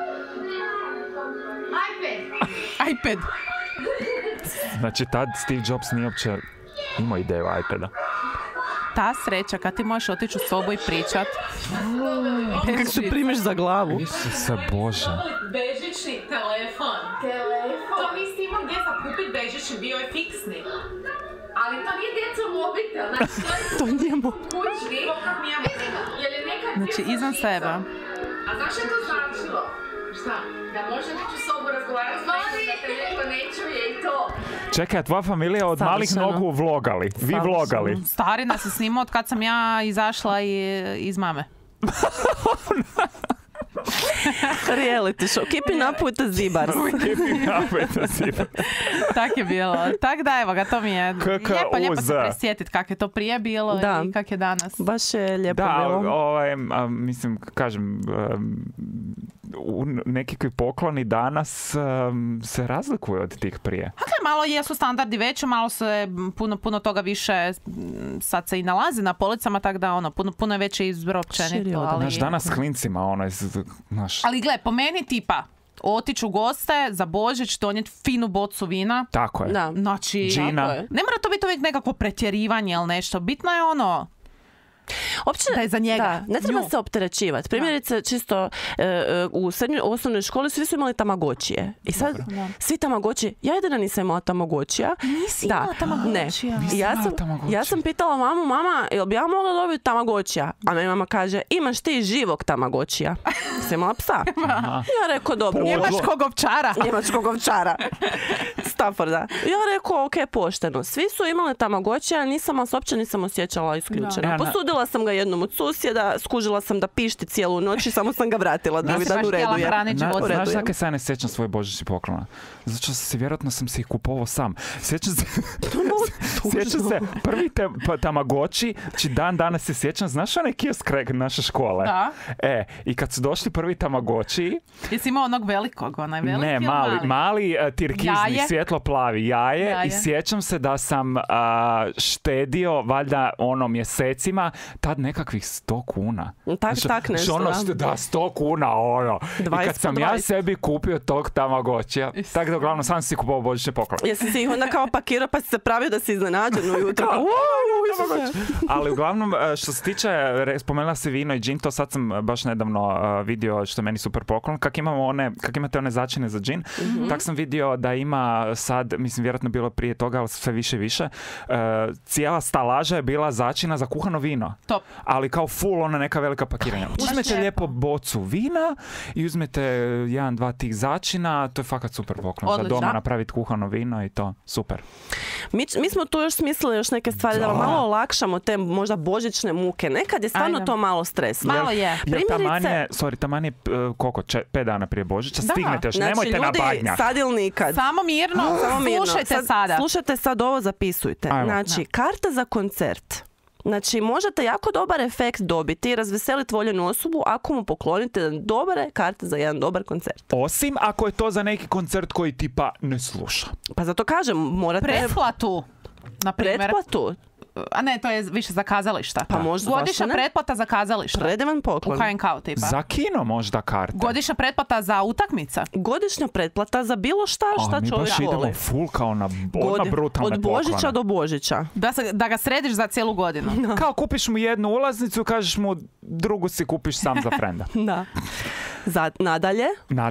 iPad. znači tad Steve Jobs nije uopće imao ideju iPada. Ta sreća kad ti možeš otići u sobu i pričat. Kako se primiš za glavu? Isuse Bože. Bežični telefon. To nisi imao gdje za kupit bežični, bio je fiksni. Ali to nije djecov mobitel, znači To njemu. kućni. Jer je nekad... Znači izvan sebe. A znaš što je to značilo? Šta? Da može neću sobu razgovarati s nekim, da te neko ne čuje i to. Čekaj, a tvoja familija je od malih Savršeno. nogu vlogali. Vi vlogali. Stari nas je snimao od kad sam ja izašla iz mame. Reality show. Keeping up with the zibars. Tak je bilo. Tak da, evo ga, to mi je lijepo se presjetiti kako je to prije bilo i kako je danas. Baš je lijepo bilo. Da, mislim, kažem, nekakvi pokloni danas se razlikuju od tih prije. Dakle, malo jesu standardi veći, malo se puno toga više sad se i nalazi na policama, tako da puno je veći izbor općenito. Znaš, danas s klincima, Ali gle, po meni tipa, otići u goste za Božić, donijeti finu bocu vina. Tako je. Da. Znači, Gina. Ne mora to biti uvijek nekako pretjerivanje ili nešto. Bitno je da je za njega. Da, ne treba se opterećivati. Primjerice, čisto u osnovnoj školi svi su imali tamagočije. I sad svi tamagoči, ja jedina nisam imala tamagočija. Nisi imala tamagočija? Ja sam pitala mamu, mama, jel bi ja mogla dobiti tamagočija? A me mama kaže, imaš ti živog tamagočija. Sam imala psa. Ja rekao, dobro. Njemačkog ovčara. Stafforda. Ja rekao, ok, pošteno. Svi su imali tamagočija, uopće nisam osjećala isključeno. Posudila sam ga jednom od susjeda, skužila sam da pišti cijelu noć i samo sam ga vratila drugi dan u redu. Znaš zakaj se ja ne sjećam svoje božićne poklona? Zato što vjerojatno sam se ih kupovao sam. Sjećam se prvi tamagoči, dan danas se sjećam, znaš onaj kiosk naše škole? Da. I kad su došli prvi tamagoči... Jesi imao onog velikog, onaj veliki? Ne, mali tirkizni, svjetlo plavi jaje. I sjećam se da sam štedio valjda mjesecima tad nekakvih 100 kuna. Tak nešto. Da, 100 kuna, I kad sam ja sebi kupio tog tamagočija, tako da uglavnom sam si kupovao božićne poklone. Jesi si ih onda kao pakirao pa si se pravio da si iznenađen ujutro? Ali uglavnom, što se tiče, spomenula se vino i džin, to sad sam baš nedavno vidio, što je meni super poklon. Kak imate one začine za džin, tak sam vidio da ima sad, mislim, vjerojatno bilo prije toga, ali sve više i više, cijela stalaža je bila začina za kuhano vino. Top. Ali kao full neka velika pakiranja. Uzmete lijepo bocu vina i uzmete 1-2 tih začina, to je fakat super poklon. Za doma napraviti kuhano vino i to, super. Mi smo tu još smislili još neke stvari da malo olakšamo te možda božićne muke. Nekad je stvarno to malo stresno. Malo je. Jer taman je koliko, 5 dana prije Božića, stignete još, nemojte na badnjak. Sad ili nikad. Samo mirno, slušajte sada. Slušajte sad ovo, zapisujte. Znači, karta za koncert. Znači, možete jako dobar efekt dobiti i razveseliti voljenu osobu ako mu poklonite dobre karte za jedan dobar koncert. Osim ako je to za neki koncert koji tipa ne sluša. Pa zato kažem, morate... Pretplatu, na primjer. Pretplatu? A ne, to je više za kazališta. Pa možda, godišnja pretplata za kazališta. Predivan poklon. U HNK-u tipa. Za kino možda karte. Godišnja pretplata za utakmica. Godišnja pretplata za bilo šta čovjek voli. Mi baš idemo full kao na brutalne od Božića do Božića. Da ga središ za cijelu godinu. No. Kao kupiš mu jednu ulaznicu, kažeš mu drugu si kupiš sam za frenda. Da. Nadalje,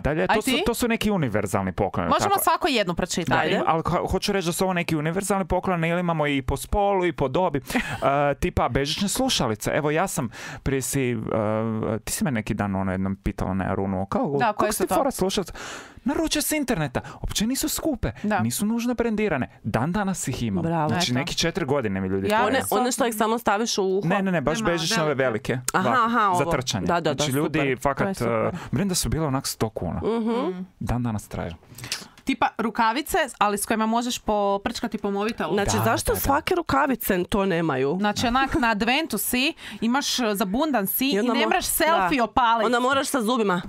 to su neki univerzalni pokloni. Možemo svako jednu pročitati. Ali hoću reći da su ovo neki univerzalni pokloni, ili imamo i po spolu i po dobi. Tipa bežične slušalice. Evo ja sam prije ti si me neki dan jednom pitala na Arunu, kako si ti fora slušalice? Naručio s interneta. Uopće nisu skupe. Nisu nužno brendirane. Dan danas ih imam. Bravo. Znači neki 4 godine mi ljudi. One što ih samo staviš u uho? Ne, baš bežične ove velike. Za trčanje. Znači ljudi fakat, brenda su bile onak 100 kuna. Dan danas traju. Tipa rukavice, ali s kojima možeš poprčkati po mobitelu. Znači, zašto svake rukavice to nemaju? Znači, onak na adventu si, imaš zabundan si i ne moraš selfie opaliti. Onda moraš sa zubima.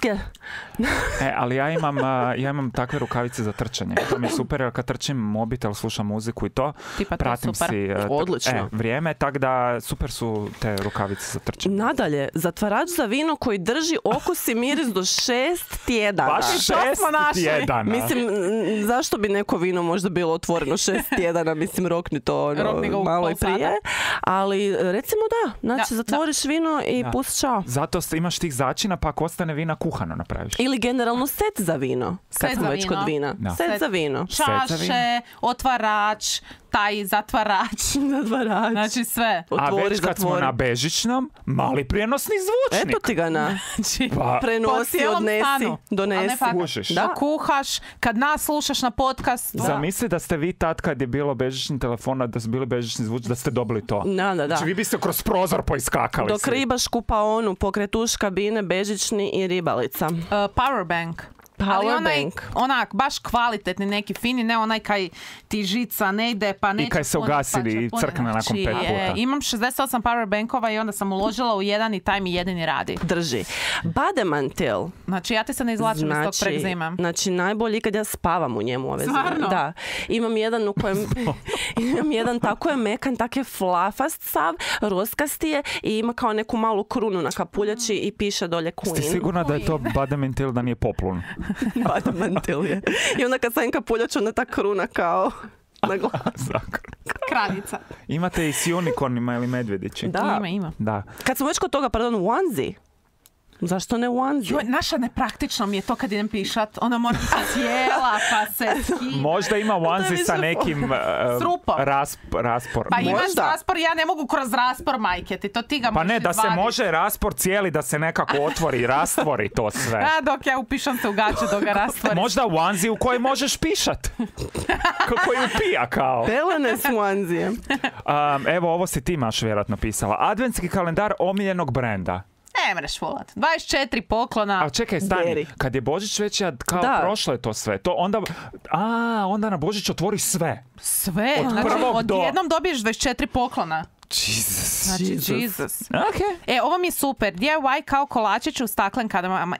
Ali ja imam takve rukavice za trčanje. To mi je super, jer kad trčim mobitel, slušam muziku i to, tipa pratim to si vrijeme, tako da super su te rukavice za trčanje. Nadalje, zatvarač za vino koji drži okus i miris do 6 tjedana. Baš 6 tjedana. Mislim, zašto bi neko vino možda bilo otvoreno 6 tjedana, mislim, rokni to malo i prije. Ali recimo da, znači zatvoriš vino i pusti čao. Zato imaš tih začina, pa ako ostane vina kuhano napraviš. Ili generalno set za vino. Set za vino. Set za vino. Čaše, otvarač, taj zatvarač. Znači sve. Otvori, a već kad smo na bežičnom, mali prijenosni zvučnik. Eto ti ga na. Pa, Prenosi, odnesi, donesi. Kužiš. Da kuhaš, kad nas slušaš na podcast. Zamisli da ste vi tad kad je bilo bežični telefon, da su bili bežični zvuč, da ste dobili to. Da. Znači vi biste kroz prozor poiskakali. Dok ribaš kupaonu, pokretuš kabine, bežični i ribalica. Powerbank. Ali onak, baš kvalitetni neki fini, ne onaj kaj ti žica ne ide, pa neće... I kaj se ugasi i crkne nakon 5 puta. Imam 68 powerbankova i onda sam uložila u jedan i taj mi jedini radi. Drži. Bademantil. Znači, ja ti se ne izlačim iz tog prek zima. Znači, najbolji kad ja spavam u njemu ove zime. Stvarno? Da. Imam jedan u kojem... imam jedan tako je mekan, tak je flafast sav, roskasti je i ima kao neku malu krunu na kapuljači i piše dolje Queen. Ste sigurna da je to Bademantil, da nije poplun? Bademantil je. I onda kad sam kapuljač, onda ta kruna kao na glasu. Kravica. Imate i s unicornima ili medvjedići? Da. Ima. Da. Kad smo već kod toga, onesie. Zašto ne onesie? Naša nepraktično mi je to kad idem pišat. Ona mora cijela pa se skida. Možda ima onesie sa nekim raspor. Pa imaš raspor, ja ne mogu kroz raspor, majke ti. To ti ga pa ne, da izvaditi. se može raspor cijeli, da se nekako otvori, rastvori to sve. A dok ja upišam se u gaće dok ga rastvori. Možda onesie u kojoj možeš pišat. Koji upija kao. Pelene s onesie. Evo, ovo si ti Maš vjerojatno pisala. Adventski kalendar omiljenog brenda. Ne mreš volat. 24 poklona. A čekaj, stani. Kad je Božić već prošlo je to sve. To onda na Božić otvori sve. Sve? Odjednom dobiješ 24 poklona. Jesus. Znači, Jesus. Okay. Ovo mi je super. DIY kao kolačić u staklenkama.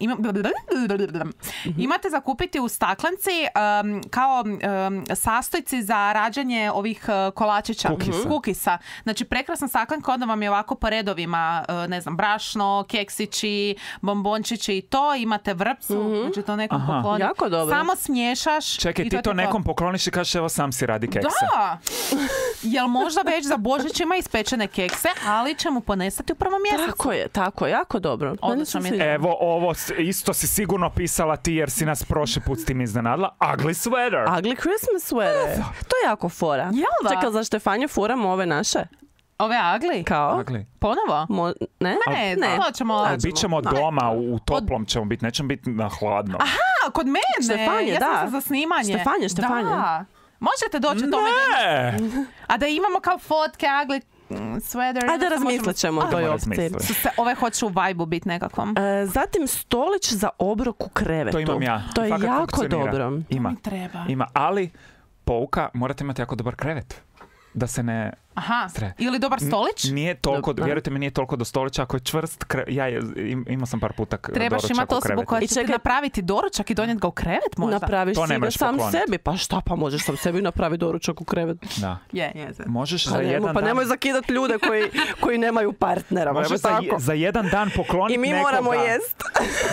Imate za kupiti u staklenci kao sastojci za rađanje ovih kolačića. Kukisa. Znači, prekrasna staklenka, onda vam je ovako po redovima, ne znam, brašno, keksići, bombončići i to. Imate vrpcu, znači to nekom pokloni. Jako dobro. Samo smiješaš. Čekaj, ti to nekom pokloniš i kažeš, evo sam si radi kekse. Da! Jel možda već za Božić ima ispečene kekse, ali će mu ponestati u prvom mjesecu. Tako je, jako dobro. Evo, ovo isto si sigurno pisala ti jer si nas prošli put s tim iznenadila. Ugly sweater. Ugly Christmas sweater. To je jako fora. Jel da? Čekaj, za Štefanju furamo ove naše? Ove ugly? Kao? Ugly. Ponovo? Ne, to ćemo... Bit ćemo doma, u toplom ćemo biti, nećemo biti na hladno. Aha, kod mene! Štefanje, ja sam se za snimanje. Štefanje. Da. Možete doći tome. A da imamo kao fotke ugly sweater. Ajde, razmislit ćemo o toj opciji. Ove hoću u vibe-u biti nekakvom. Zatim stolić za obrok u krevetu. To imam ja. To je jako dobro. Ima, ali pouka, morate imati jako dobar krevet. Da se ne... Aha, ili dobar stolić? Nije toliko, vjerujte mi, nije toliko do stolića. Ako je čvrst, imao sam par puta trebaš imati osobu koja će ti napraviti doručak i donijeti ga u krevet možda. Napraviš si ga sam sebi. Pa šta, pa možeš sam sebi napraviti doručak u krevet. Da. Možeš za jedan dan... Pa nemoj zakidati ljude koji nemaju partnera. Možeš za jedan dan pokloniti nekoga. I mi moramo jest.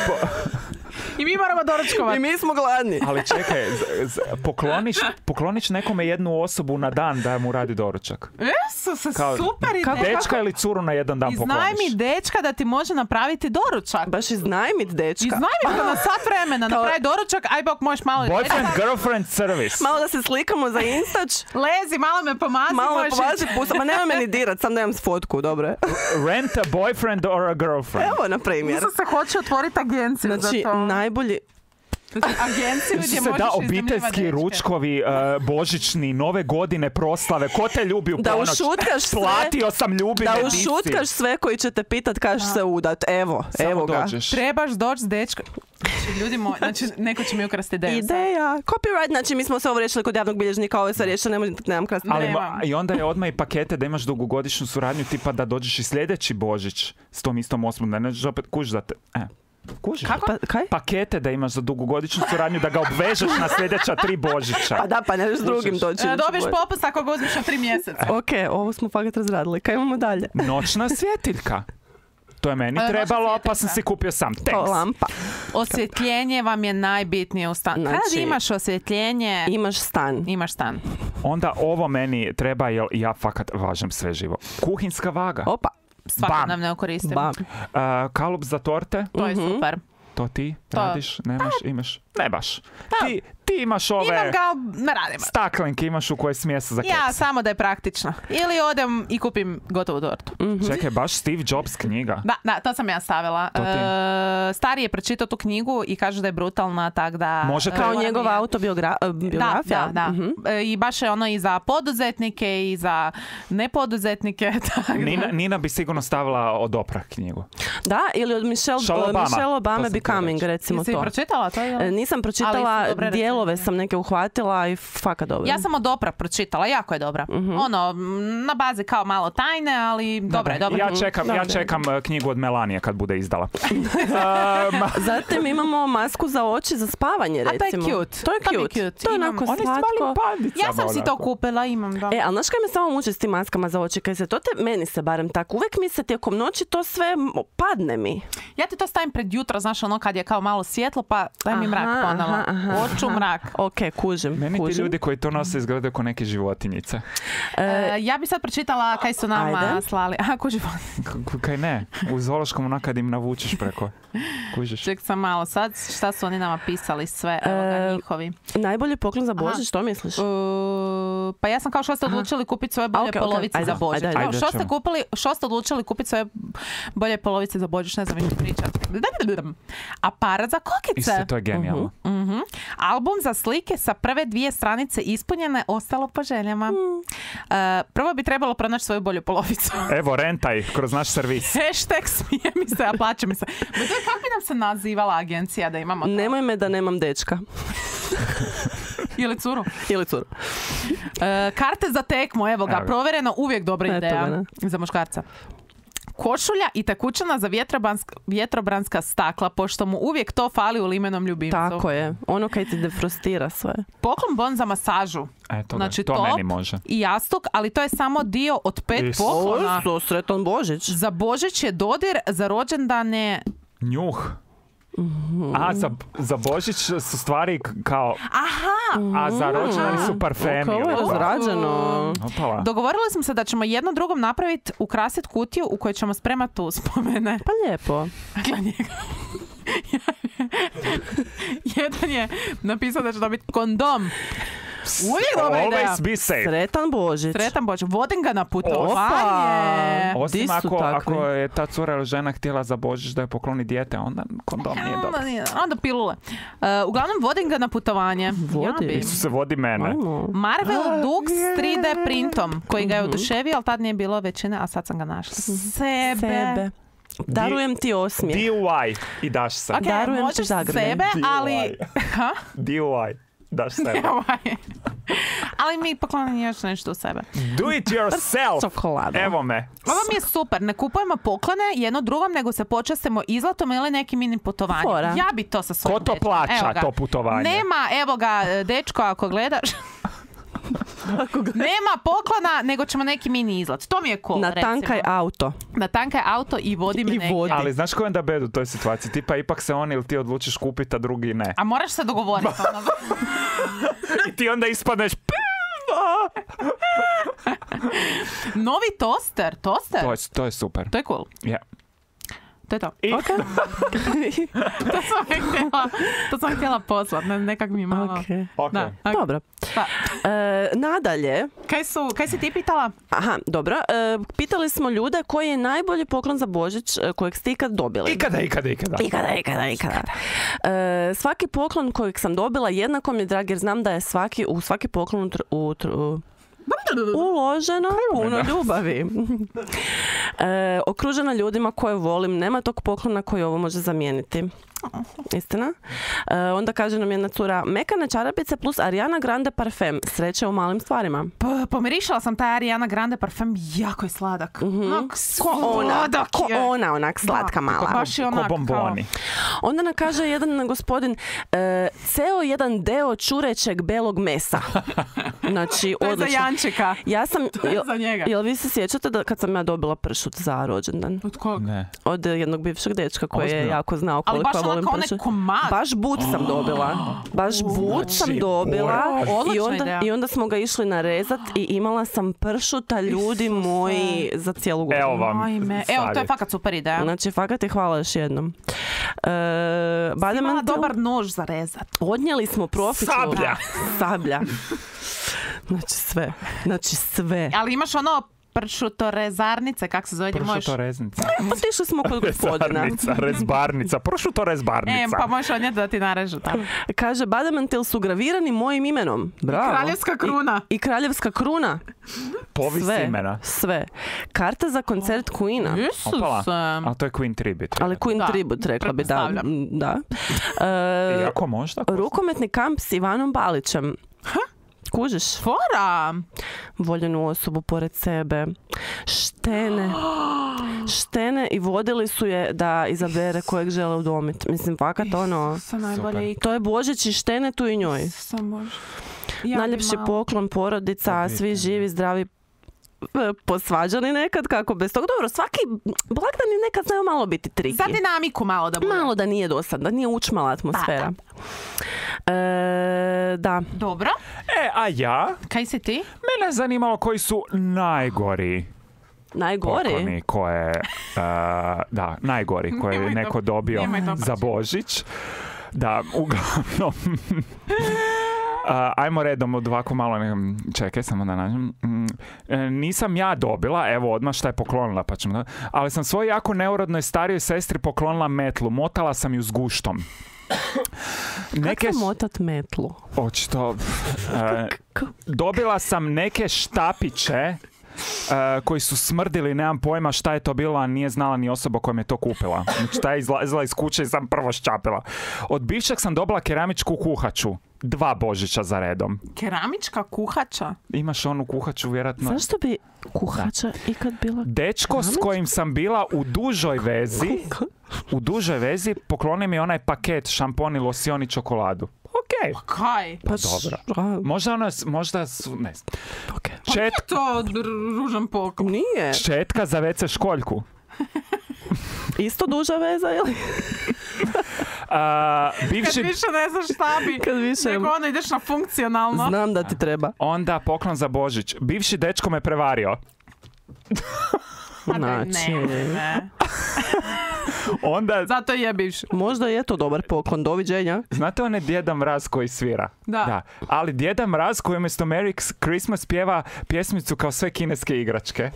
I mi moramo doručkovati. I mi smo gladni. Ali čekaj, pokloniš nekome jednu osobu na dan da mu radi doručak. Super ideja. Dečka ili curu na jedan dan pokloniš. Iznajmi dečka da ti može napraviti doručak. Baš iznajmit dečka. Iznajmi ga na sat vremena, napravi doručak, aj bok možeš malo... Boyfriend, girlfriend service. Malo da se slikamo za Instač. Lezi, malo me pomazi. Pusta. Ma nema meni dirat, sam da imam fotku, dobro je. Rent a boyfriend or a girlfriend. Evo, na primjer. Mislim se hoće otvoriti agenciju za to. Znači, najbolji... Agenciju gdje možeš obiteljski ručkovi, božićni, nove godine, proslave, ko te ljubi u ponoć? Platio sam ljubine da ušutkaš sve koji će te pitat kažeš se udat. Evo ga. Trebaš doći s dečkom. Ljudi moji, znači neko će mi ukrasti ideju. Ideja. Copyright, znači mi smo se ovo riješili kod javnog bilježnika, ovo je sve riješeno, nemam krasti. Ali i onda je odmah i pakete da imaš dugogodišnju suradnju, tipa da dođeš i sljedeći Božić s tom istom osobom, da nećeš opet kući da te... Kužiš? Kako? Pakete da imaš za dugogodišnju suradnju, da ga obvežeš na sljedeća 3 Božića. Pa da, pa ne s drugim doći. Dobiš popust ako ga uzmiš na 3 mjeseca. Ok, ovo smo fakat razradili. Kaj imamo dalje? Noćna svjetiljka. To je meni trebalo, pa sam si kupio sam. Thanks. Lampa. Osvjetljenje vam je najbitnije u stanu. Znači, kad imaš osvjetljenje... Imaš stan. Onda ovo meni treba, jer ja fakat važem sve živo. Kuhinska vaga. Opa. Svakodnevno koristim. Kalup za torte. To je super. To ti radiš, nemaš, imaš. Ne baš. Ti imaš ove... Imam ga, ne radim. Staklenke imaš u koje smije se za keks. Ja, samo da je praktično. Ili odem i kupim gotovu tortu. Čekaj, baš Steve Jobs knjiga. Da, to sam ja stavila. Stari je pročitao tu knjigu i kaže da je brutalna, tak da... Može kao njegova autobiografija. Da. I baš je ono i za poduzetnike i za nepoduzetnike. Nina bi sigurno stavila od Oprah knjigu. Da, ili od Michelle Obama Becoming, recimo to. Jesi pročitala to? Nisam pročitala, dijelove sam neke uhvatila i faka dobro. Ja sam od Oprah pročitala, jako je dobra. Ono, na bazi kao malo tajne, ali dobra je. Ja čekam knjigu od Melanije kad bude izdala. Zatim imamo masku za oči za spavanje, recimo. A to je cute. To je onako slatko. Ja sam si to kupila, imam. Da. Ali znaš kaj me samo muči s tim maskama za oči? Meni se barem tako. Uvijek mi se tijekom noći to sve padne mi. Ja ti to stavim pred jutro, znaš, ono kad je kao malo svjetlo, pa daj mi mrak ponovo. Oču mrak. Ok, kužim. Meni ti ljudi koji to nose izgledaju kao neke životinjice. Ja bi sad pročitala kaj su nama slali. Aha, kužim. Kaj ne? U zoološkom onak kad im navučeš preko. Kužiš. Ček sam malo sad, šta su oni nama pisali sve, njihovi. Najbolji poklon za Božić, što misliš? Pa ja sam kao što ste odlučili kupiti svoje bolje polovice za Božić. Što ste odlučili kupiti svoje bolje polovice za Božić, ne znam mi pričati. Aparat za kokice. Isto, to je genijalno. Album za slike sa prve 2 stranice ispunjene, ostalo po željama. Prvo bi trebalo pronaći svoju bolju polovicu. Evo, rentaj kroz naš servis. Hashtag smije mi se, a plaća mi se. Kako bi nam se nazivala agencija da imamo to? Nemoj me da nemam dečka. Ili curu. Karte za tekmu, evo ga, provjereno, uvijek dobra ideja za muškarca. Košulja i tekućina za vjetrobranska stakla, pošto mu uvijek to fali u limenom ljubimcu. Tako je, ono kaj ti defrostira sve. Poklon bon za masažu. Znači to meni može. I jastuk, ali to je samo dio od 5 poklona. Sretan Božić. Za Božić je dodir, za rođendane... Njuh. A za Božić su stvari kao... A za rođendane su parfemi. Ovo je razrađeno. Dogovorili smo se da ćemo jedno drugom napraviti, ukrasiti kutiju u kojoj ćemo spremati uspomene. Pa lijepo. Jedan je napisao da će dobiti kondom. Uvijek dobra ideja. Always be safe. Sretan Božić. Vodim ga na putovanje. Osim ako je ta cura ili žena htjela za Božić da je pokloni dijete, onda kondom nije dobro. Onda pilule. Uglavnom, vodim ga na putovanje. Isuse, vodi mene. Marvel Dux 3D printom, koji ga je oduševio, ali tad nije bilo većine, a sad sam ga našla. Sebe. Darujem ti osmijeh. DUI i daš se. Darujem možeš sebe, ali... DUI. Daš sebe. Ali mi poklonimo još nešto u sebe. Do it yourself. Evo me. Ovo mi je super. Ne kupujemo poklone jedno drugom, nego se počastimo izletom ili nekim mini putovanjem. Ja bi to sa svojim dečkom. Ko to plaća, to putovanje? Nema, evo ga, dečko, ako gledaš. Nema poklona, nego ćemo neki mini izlet. To mi je cool, Natankaj auto. Natankaj auto i vodi me negdje. Ali znaš ko je onda bed u toj situaciji? Tipa ipak se on ili ti odlučiš kupiti, a drugi ne. A moraš se dogovoriti. I ti onda ispadneš... Novi toster. To je super. To je cool. Yeah. To je to. To sam htjela poslati, nekak mi malo. Okay. Dobro. Nadalje. Kaj si ti pitala? Aha, dobro. Pitali smo ljude koji je najbolji poklon za Božić kojeg ste ikad dobili. Ikada. Svaki poklon kojeg sam dobila jednako mi je drag, jer znam da je u svaki poklon uloženo puno ljubavi. Okružena ljudima koje volim, nema tog poklona koji ovo može zamijeniti. Istina. Onda kaže nam jedna cura, mekane čarapice plus Ariana Grande parfem. Sreće u malim stvarima. Pomirišala sam taj Ariana Grande parfem, jako je sladak. Ko ona, onak slatka mala. Baš je onak, ko bomboni. Onda nam kaže jedan gospodin, ceo jedan deo čurećeg belog mesa. Znači, odlično. To je za Jančeka. Ja sam, za njega. Jel vi se sjećate da kad sam ja dobila pršut za rođendan? Od koga? Ne. Od jednog bivšeg dečka koji je jako znao koliko ono kao onaj komad. Baš but sam dobila. Baš but sam dobila. I onda smo ga išli narezat i imala sam pršuta, ljudi moji, za cijelu godinu. Evo vam. Evo, to je fakat super ideja. Znači, fakat je hvala još jednom. Imala dobar nož za rezat. Odnijeli smo profičnu. Sablja. Znači sve. Ali imaš ono pršutorezarnice, kako se zove? Pršutoreznica. Otišli smo kod gospodina. Rezbarnica. Pršutorezbarnica. Pa možeš odnijeti da ti narežu tamo. Kaže, Badamantil su gravirani mojim imenom. Bravo. I kraljevska kruna. I kraljevska kruna. Povis imena. Sve. Karta za koncert Queena. Isuse. Ali to je Queen Tribute. Ali Queen Tribute, rekla bi da. Iako možda. Rukometni kamp s Ivanom Balićem. Kužiš? Fora! Voljenu osobu pored sebe. Štene i vodili su je da izabere kojeg žele udomiti. Mislim, fakat ono... To je Božić i Štene tu i njoj. Najljepši poklon porodica, svi živi, zdravi, posvađani nekad, kako bez toga. Dobro, svaki blagdani nekad znaju malo biti triki. Za dinamiku malo da bude. Malo da nije dosadno, da nije učmala atmosfera. Da. Dobro. A ja? Kaj si ti? Mene zanimalo koji su najgori pokloni koje... najgori koje je neko dobio za Božić. Da, uglavnom... Ajmo redom od ovako malo, čekaj samo da nađem. Nisam ja dobila, evo odmah šta je poklonila, pa ćemo, ali sam svoj jako neurodnoj starijoj sestri poklonila metlu, motala sam ju s guštom. Kako motat metlu? Očito, dobila sam neke štapiće koji su smrdili, nemam pojma šta je to bilo, a nije znala ni osoba koja mi je to kupila. Znači, ta je izlazila iz kuće i sam prvo ščapila. Od bivšeg sam dobila keramičku kuhaču. 2 Božića za redom. Keramička kuhača? Imaš onu kuhaču, vjerojatno. Zašto bi kuhača ikad bila? Dečko s kojim sam bila u dužoj vezi, pokloni mi onaj paket šampon i losion i čokoladu. Okej. Pa kaj? Pa dobro. Možda su, ne znam. Pa nije to ružan poklon. Nije. Četka za WC školjku. Isto duža veza, ili? Kad više ne znaš šta bi. Nego onda ideš na funkcionalno. Znam da ti treba. Onda poklon za Božić. Bivši dečko me prevario. Znači... Ne. Onda... Zato je bivši. Možda je to dobar poklon. Doviđenja. Znate onaj Djeda Mraz koji svira? Da. Ali Djeda Mraz koji umjesto Merry Christmas pjeva pjesmicu kao sve kineske igračke.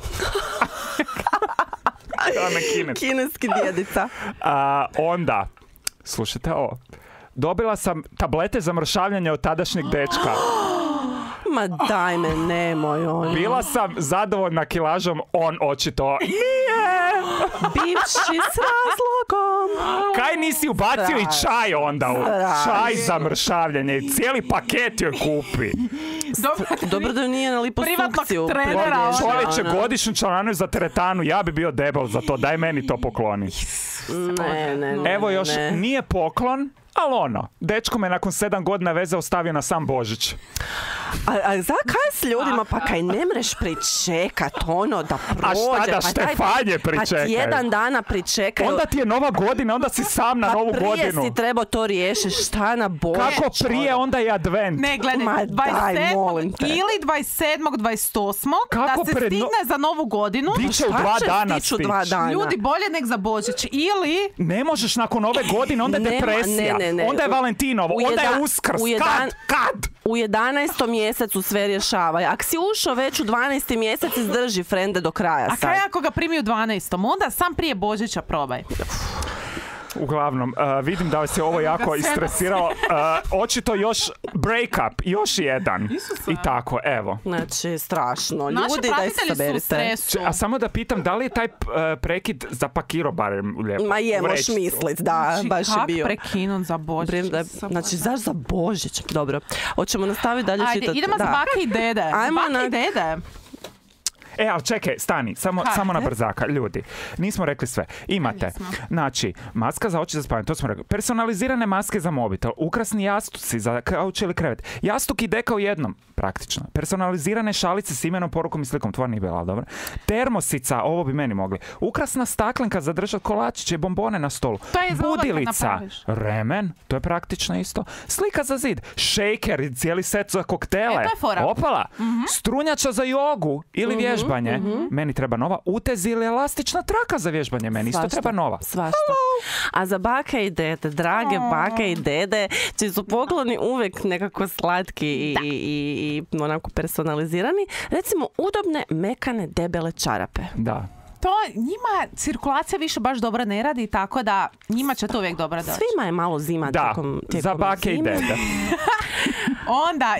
Kineski djedica. Onda, slušajte ovo, dobila sam tablete za mršavljanje od tadašnjeg dečka. Ma daj me, nemoj ono. Bila sam zadovoljna kilažom, on očito nije. Bivši s razlogom. Kaj nisi ubacio i čaj onda u čaj za mršavljanje i cijeli paket joj kupi. Dobro da nije na liposunkciju. Privatnog trenera. Čovječe, godišnju članarinu za teretanu, ja bi bio debel za to, daj meni to pokloni. Ne. Evo još, nije poklon, ali ono, dečko me nakon 7 godina veze ostavio na sam Božić. A za kaj s ljudima, pa kaj ne mreš pričekat ono da prođe? A šta da Štefanje pričekaju? Pa tjedan dana pričekaju. Onda ti je nova godina, onda si sam na novu godinu. Pa prije si trebao to riješiti, šta na Božić? Kako prije, onda je advent. Ne, gledaj, 27. ili 27. 28. da se stigne za novu godinu. Biće u 2 dana stić. Ljudi, bolje nek za Božić. Ili... Ne možeš nakon ove godine, onda je depresija. Onda je Valentinovo, onda je Uskrs. Kad? U 11. mjesecu sve rješava. Ako si ušao već u 12. mjesec, izdrži frende do kraja. A kaj ako ga primi u 12. Onda sam prije Božića probaj. Uglavnom, vidim da vas je ovo jako istresiralo. Očito još break-up, još jedan. I tako, evo. Znači, strašno. Naši ljudi, pratitelji su u stresu. A samo da pitam, da li je taj prekid zapakirao barem lijepo? Ma je, moš mislit, da, baš je bio. Kako prekinut za Božić? Znači, zašto za Božić? Dobro. Hoćemo nastaviti dalje čitati. Ajde, idemo za bake i dede. Bake i dede. Ali čekaj, stani, samo na brzaka, ljudi. Nismo rekli sve. Imate, znači, maska za oči za spavanje, to smo rekli. Personalizirane maske za mobitel, ukrasni jastuci za kauč ili krevet. Jastuk i deka u jednom, praktično. Personalizirane šalice s imenom, porukom i slikom, tvoja nije bila, dobro. Termosica, ovo bi meni mogli. Ukrasna staklenka za držat kolačiće i bombone na stolu. Budilica, remen, to je praktično isto. Slika za zid, shaker i cijeli set za koktele. Opala, strunjača za jogu ili vježbanje. Meni treba nova. Utez ili elastična traka za vježbanje. Meni isto treba nova. Svašta. A za bake i dede, drage bake i dede, čiji su pokloni uvijek nekako slatki i onako personalizirani. Recimo, udobne, mekane, debele čarape. Da. To njima cirkulacija više baš dobro ne radi, tako da njima će to uvijek dobro doći. Svima je malo zima tijekom za bake i dede. Onda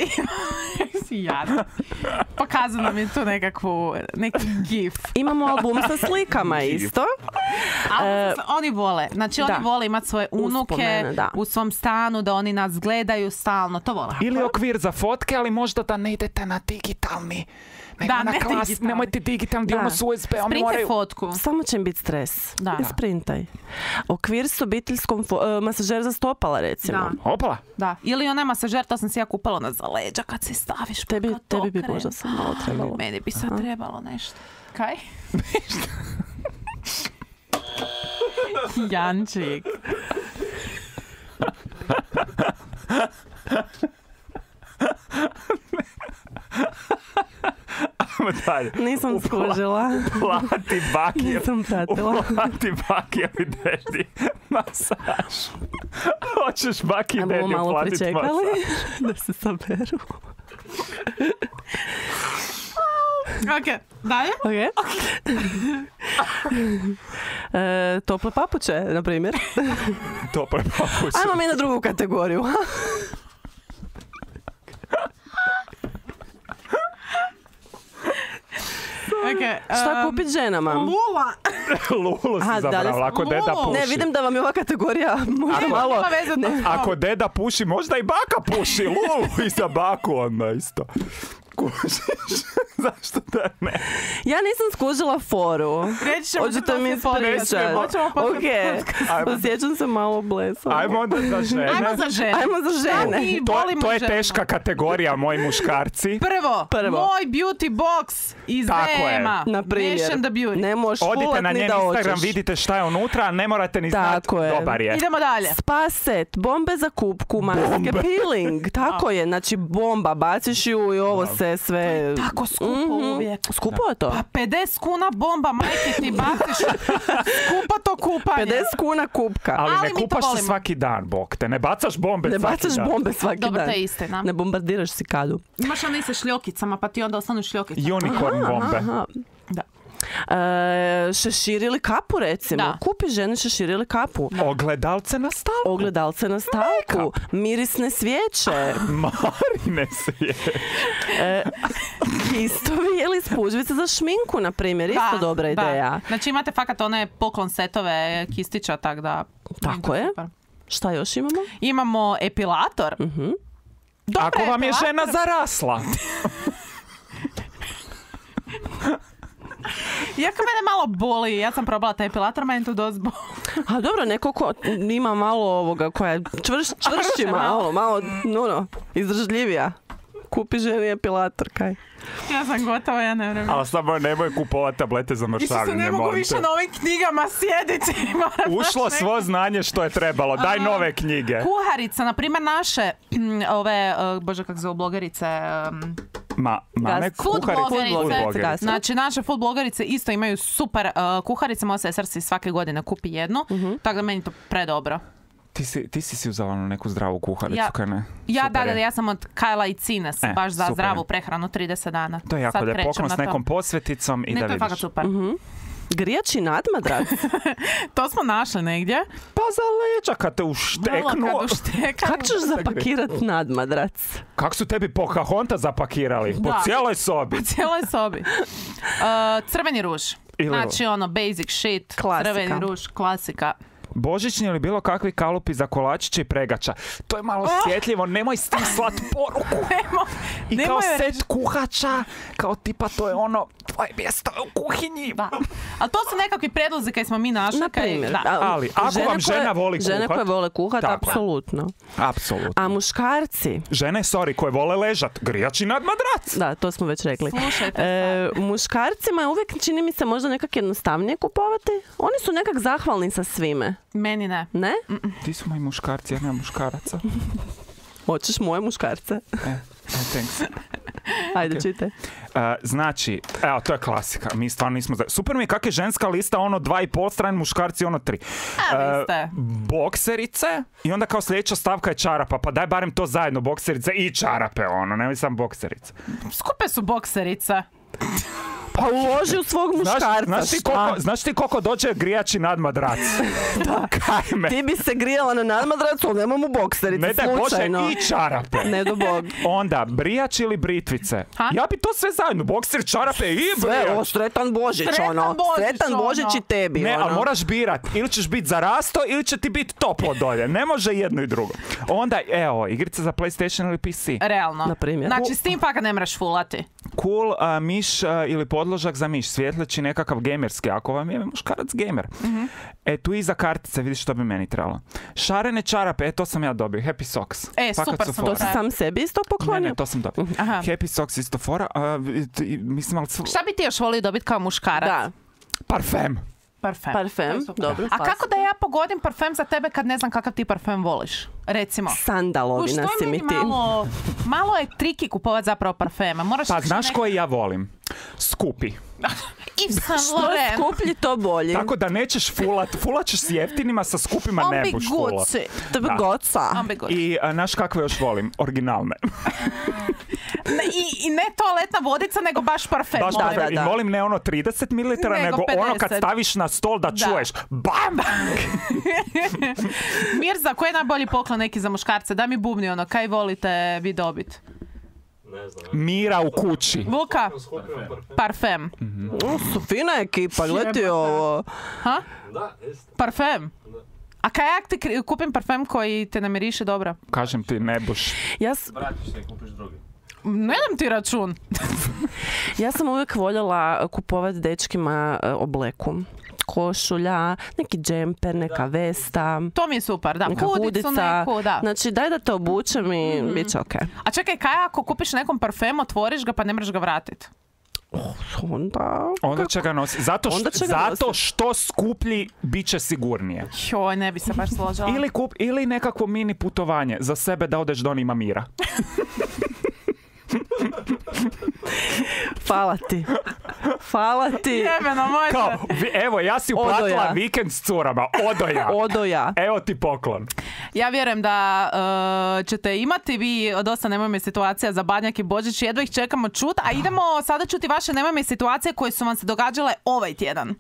pokazano mi tu neki gif. Imamo album sa slikama isto. Oni vole. Znači oni vole imati svoje unuke u svom stanu, da oni nas gledaju stalno. To vole. Ili okvir za fotke, ali možda da ne idete na digitalni. Nemojte digitalni dio s USB-om. Sprinte fotku. Samo će im biti stres. Sprintaj. Okvir s obiteljskom masažer za stopala, recimo. Opala? Da. Ili onaj masažer, to sam si ja kupala za leđa kad se staviš. Tebi bi možda sam malo trebalo. Meni bi sad trebalo nešto. Kaj? Jančik. Nisam skužila. Plati bakije. Nisam pratila. Plati bakije i dedi masaž. Hoćeš baki i dedi platiti masaž. Da se saberu. Ok, dalje? Tople papuče, na primjer. Tople papuče. Ajmo mi na drugu kategoriju. Šta kupit ženama? Lulu si zabrala, ako deda puši. Ne, vidim da vam je ova kategorija možda malo... Ako deda puši, možda i baka puši. Lulu i za baku onda isto. Kužiš? Zašto da ne? Ja nisam skužila foru. Hoćete mi ispričati. Osjećam se malo blesa. Ajmo onda za žene. Ajmo za žene. To je teška kategorija, moji muškarci. Prvo. Moj beauty box iz DM-a. Na primjer. Ne možeš odite na njen Instagram, hoćeš. vidite šta je unutra, ne morate ni znati. Dobar je. Idemo dalje. Spa set, bombe za kupku, maske peeling. Tako je, znači bomba, baciš ju i ovo se sve... Tako skupo uvijek. Skupo je to? Pa 50 kuna bomba, majke ti baciš. Skupo to kupanje. 50 kuna kupka. Ali ne kupaš se svaki dan, bok te. Ne bacaš bombe svaki dan. Ne bacaš bombe svaki dan. Dobro, to je istina. Ne bombardiraš si kadu. Imaš oni sa šljokicama, pa ti onda ostanu šljokice. Unicorn bombe. Da. Šešir ili kapu, recimo. Da. Kupi ženi šešir ili kapu. Ogledalce na stavku. Mirisne svijeće. Marine svijeće. Kistovi ili spužvice za šminku, na primjer. Isto dobra ideja. Znači imate fakat one poklon setove kistića, tak da... Tako je. Super. Šta još imamo? Imamo epilator. Ako vam je žena zarasla. Iako mene malo boli, ja sam probala taj epilator, meni to dosta boli. A dobro, neko ko ima malo ovoga, koja je čvršći malo izdržljivija. Kupi ženi epilator, kaj? Ja sam gotova, ja ne vrem. Ali samo nemoj kupovati tablete za mršavljenje. Ne mogu više na ovim knjigama sjediti. Ušlo svo znanje što je trebalo. Daj nove knjige. Kuharica, na primjer naše, bože kako zove blogerice... Food blogerice. Znači naše food blogerice isto imaju super kuharice, moja sestra si svake godine kupi jednu, tako da meni to predobro. Ti si uzela neku zdravu kuharicu, kaj ne? Ja sam od Kajla i Cines, baš za zdravu prehranu 30 dana. To je jako da poklon s nekom posveticom i da vidiš. To je fakat super. Grijači nadmadrac. To smo našli negdje. Pa za leđa kad te ušteknu. Kako ćeš zapakirati nadmadrac? Kako su tebi Pocahontas zapakirali? Po cijeloj sobi. Po cijeloj sobi. Crveni ruž. Znači basic shit. Klasika. Crveni ruž, klasika. Božićni ili bilo kakvi kalupi za kolačiće i pregača. To je malo osjetljivo, nemoj s tim slat poruku. I kao set kuhača, kao tipa to je tvoje mjesto je u kuhinji. Da. Ali to su nekakvi predlozi kaj smo mi našli. Na primjer. Da. Ali ako vam žena voli kuhat... Žene koje vole kuhat, apsolutno. Apsolutno. A muškarci... Žene, koje vole ležat, grijači nad madrac. Da, to smo već rekli. Slušajte. Muškarcima je uvijek, čini mi se, možda nekak jednostavnije kupovati. Oni su nekak zahvalni sa svime. Meni ne. Ne? Ti su moji muškarci, ja nemam muškaraca. Hoćeš moje muškarce? Thanks. Ajde, čitaj. Znači, evo, to je klasika. Mi stvarno nismo... Super mi je kak je ženska lista, 2,5 strane, muškarci 3. Bokserice i onda kao sljedeća stavka je čarapa. Pa daj barem to zajedno, bokserice i čarape, nemoj sam bokserice. Skupe su bokserice. Pa uloži u svog muškarca. Znaš ti koliko dođe grijači nad madrac? Da. Kajme. Ti bi se grijala na nadmadracu, ali nemamo bokserice, ne slučajno. Ne i čarape. Ne do bog. Onda, brijač ili britvice. Ha? Ja bi to sve zajedno, bokser, čarape i brijač. Sve, sretan Božić, Sretan Božić i tebi, Ne, ali moraš birat. Ili ćeš biti zarasto, ili će ti biti toplo dolje. Ne može jedno i drugo. Onda, evo, igrice za PlayStation ili PC. Realno. Na primjer. Znači, s tim pa ne mraš fulati. Cool, miš ili podložak za miš, svjetleći nekakav gamerski, ako vam je muškarac gamer. Tu iza kartice, vidiš što bi meni trebalo. Šarene čarape, to sam ja dobio, Happy Socks. Super sam to. Sam sebi isto poklonio? Ne, to sam dobio. Happy Socks isto fora. Mislim, ali... Šta bi ti još volio dobiti kao muškarac? Da. Parfem. Parfem, dobro. A kako da ja pogodim parfem za tebe kad ne znam kakav ti parfem voliš? Recimo. Sandalovina si mi ti. Malo je triki kupovat zapravo parfema. Pa znaš koji ja volim? Skupi. Yves Saint Laurent. Što skuplji, to bolje. Tako da nećeš fulat ćeš s jeftinima, sa skupima ne buš fulao. To bi goca. I znaš kakve još volim? Originalne. I ne toaletna vodica, nego baš parfem. I volim ne 30 ml, nego 50. Kad staviš na stol da čuješ. Bam! Mirza, koji je najbolji poklon neki za muškarce? Da mi bubni kaj volite vi dobiti? Ne znam. Mira u kući. Luka? Parfem. Su fina ekipa, gledaj ovo. Ha? Da, jeste. Parfem? A kaj ja ti kupim parfem koji te namiriše dobro? Kažem ti, ne buš. Vratiš se i kupiš drugi. Ne dam ti račun. Ja sam uvijek voljela kupovati dečkima obleku. Košulja, neki džemper, neka vesta. To mi je super, da. Neka Hudicu neku, da. Znači, daj da te obučem i bit će okej. A čekaj, kaj ako kupiš nekom parfem, otvoriš ga pa ne mreš ga vratiti? Onda će ga nositi. Zato što skuplji bit će sigurnije. Joj, ne bi se baš složila. Ili nekakvo mini putovanje za sebe da odeš do ima mira. Hvala ti. Jebeno, može. Evo, ja si uplatila vikend s curama. Odoja. Evo ti poklon. Ja vjerujem da ćete imati vi dosta nemojme situacija za Badnjak i Božić. Jedva ih čekamo čut. A idemo sada čuti vaše nemojme situacije koje su vam se događale ovaj tjedan.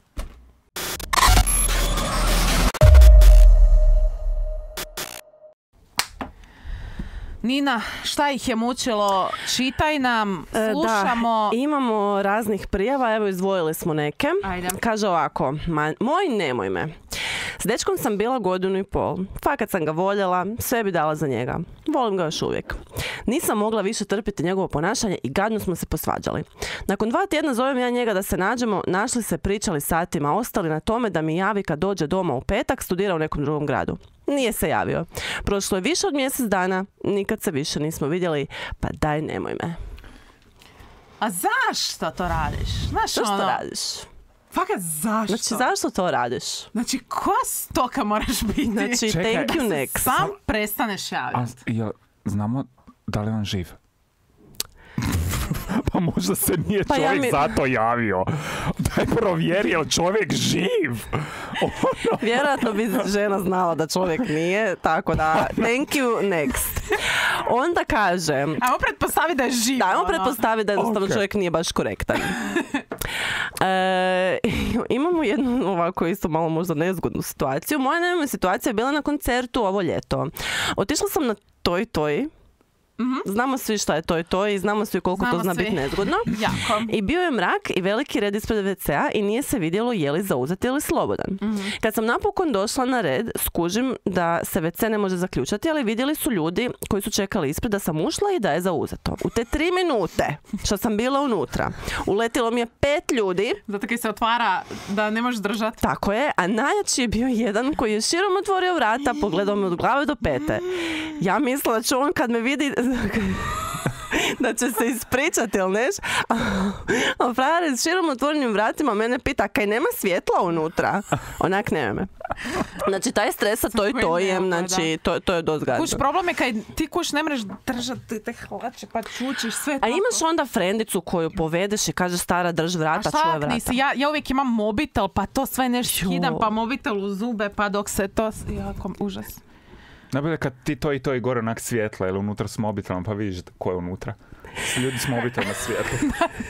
Nina, šta ih je mučilo? Čitaj nam, slušamo. Da, imamo raznih prijava, evo izdvojili smo neke. Ajde. Kaže ovako, moj nemoj me. S dečkom sam bila 1.5 godina. Fakat sam ga voljela, sve bi dala za njega. Volim ga još uvijek. Nisam mogla više trpiti njegovo ponašanje i gadno smo se posvađali. Nakon 2 tjedna zovem ja njega da se nađemo, našli se, pričali satima, ostali na tome da mi javi kad dođe doma u petak, studira u nekom drugom gradu. Nije se javio. Prošlo je više od mjesec dana, nikad se više nismo vidjeli, pa daj nemoj me. A zašto to radiš? Zašto radiš? Fakat zašto? Znači, zašto to radiš? Znači, koja stoka moraš biti? Znači, čekaj, thank you next. Sam prestaneš javiti. Znamo da li on živ? Pa možda se nije čovjek zato javio. Daj provjeri, je li čovjek živ? Vjerojatno bi žena znala da čovjek nije, tako da thank you next. Onda kaže... Ajmo pretpostavi da je živ. Da, ajmo pretpostavi da jednostavno čovjek nije baš korektan. Imamo jednu ovako isto malo možda nezgodnu situaciju. Moja nemoj situacija je bila na koncertu ovo ljeto. Otišla sam na toj Znamo svi šta je to i znamo svi koliko to zna biti nezgodno. Jako. I bio je mrak i veliki red ispred WC-a i nije se vidjelo je li zauzet ili slobodan. Kad sam napokon došla na red, skužim da se WC ne može zaključati, ali vidjeli su ljudi koji su čekali ispred da sam ušla i da je zauzeto. U te 3 minute što sam bila unutra, uletilo mi je 5 ljudi. Zato kad se otvara da ne možeš držati. Tako je, a najjači je bio jedan koji je širom otvorio vrata, pogledao me od glave do pete. Ja mislila da će on kad me vidi da će se ispričati ili neš. A frajer s širom otvorenim vratima mene pita kaj nema svjetla unutra. Onak nema me. Znači taj stresa to i to jem, znači to je dost gadno. Kuš, problem je kaj ti kuš ne mreš držati te hlače pa čučiš sve tako. A imaš onda frendicu koju povedeš i kaže stara drž vrata, čuvaj vrata. Nisi, ja uvijek imam mobitel pa to sve nešto skidam pa mobitel u zube pa dok se to... Jako užas. Najbolje kad ti to i to i gore onak svjetla ili unutra s mobitelom pa vidiš ko je unutra. Ljudi s mobitelom na svjetlu.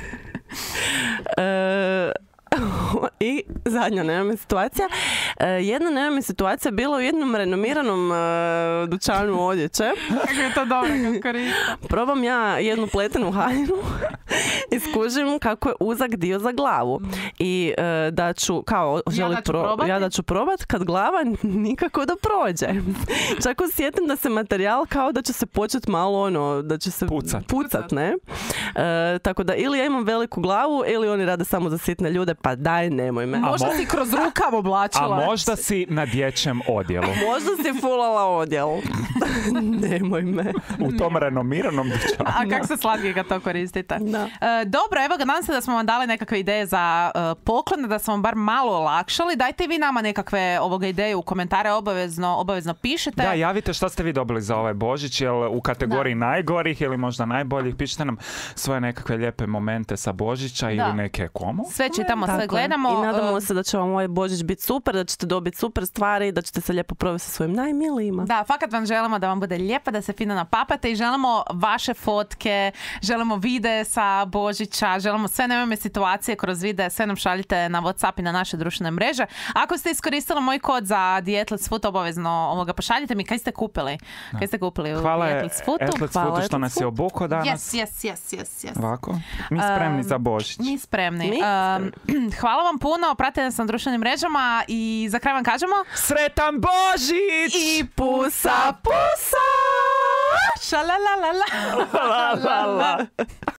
I zadnja nema situacija. Jedna nema situacija bila u jednom renomiranom dućanu odjeće. Kako je to dobro kako korista. Probam ja jednu pletenu haljinu i skužim kako je uzak dio za glavu. I da ću, kao, ja da ću probat kad glava nikako da prođe. Čak osjetim da se materijal kao da će se početi malo da će se pucat, ne? Tako da ili ja imam veliku glavu ili oni rade samo za sitne ljude, pa daj, nemoj me. Možda si kroz rukav oblačila. A možda si na dječjem odjelu. Možda si fulala odjel. Nemoj me. U tom renomiranom dućanu. A kako se slatki kad to koristite. Dobro, evo ga, nadam se da smo vam dali nekakve ideje za poklone, da smo vam bar malo olakšali. Dajte vi nama nekakve ideje u komentare, obavezno pišete. Da, javite šta ste vi dobili za ovaj Božić, jel u kategoriji najgorih ili možda najboljih. Pišite nam svoje nekakve lijepe momente sa Božića ili neke komu. Sve čitamo, sve gledamo. I nadamo se da će vam ovaj Božić biti super, da ćete dobiti super stvari, da ćete se lijepo provesti sa svojim najmilijima. Da, fakat vam želimo da vam bude lijepo, da se fino napapate i želimo vaše fotke, želimo videe sa Božića, želimo sve nevojne situacije kroz videe, sve nam šaljite na WhatsApp i na naše društvene mreže. Ako ste iskoristili moj kod za The Athlete's Foot, obavezno pošaljite mi kaj ste kupili. Kaj ste kupili u The Athlete's Footu. Hvala Athlete's što nas je obukao danas. Yes. Ovako. Mi spremni za Božić. Mi spremni. Hvala vam puno, pratite nas na društvenim mrežama i za kraj vam kažemo Sretan Božić! I pusa! Šalalalala!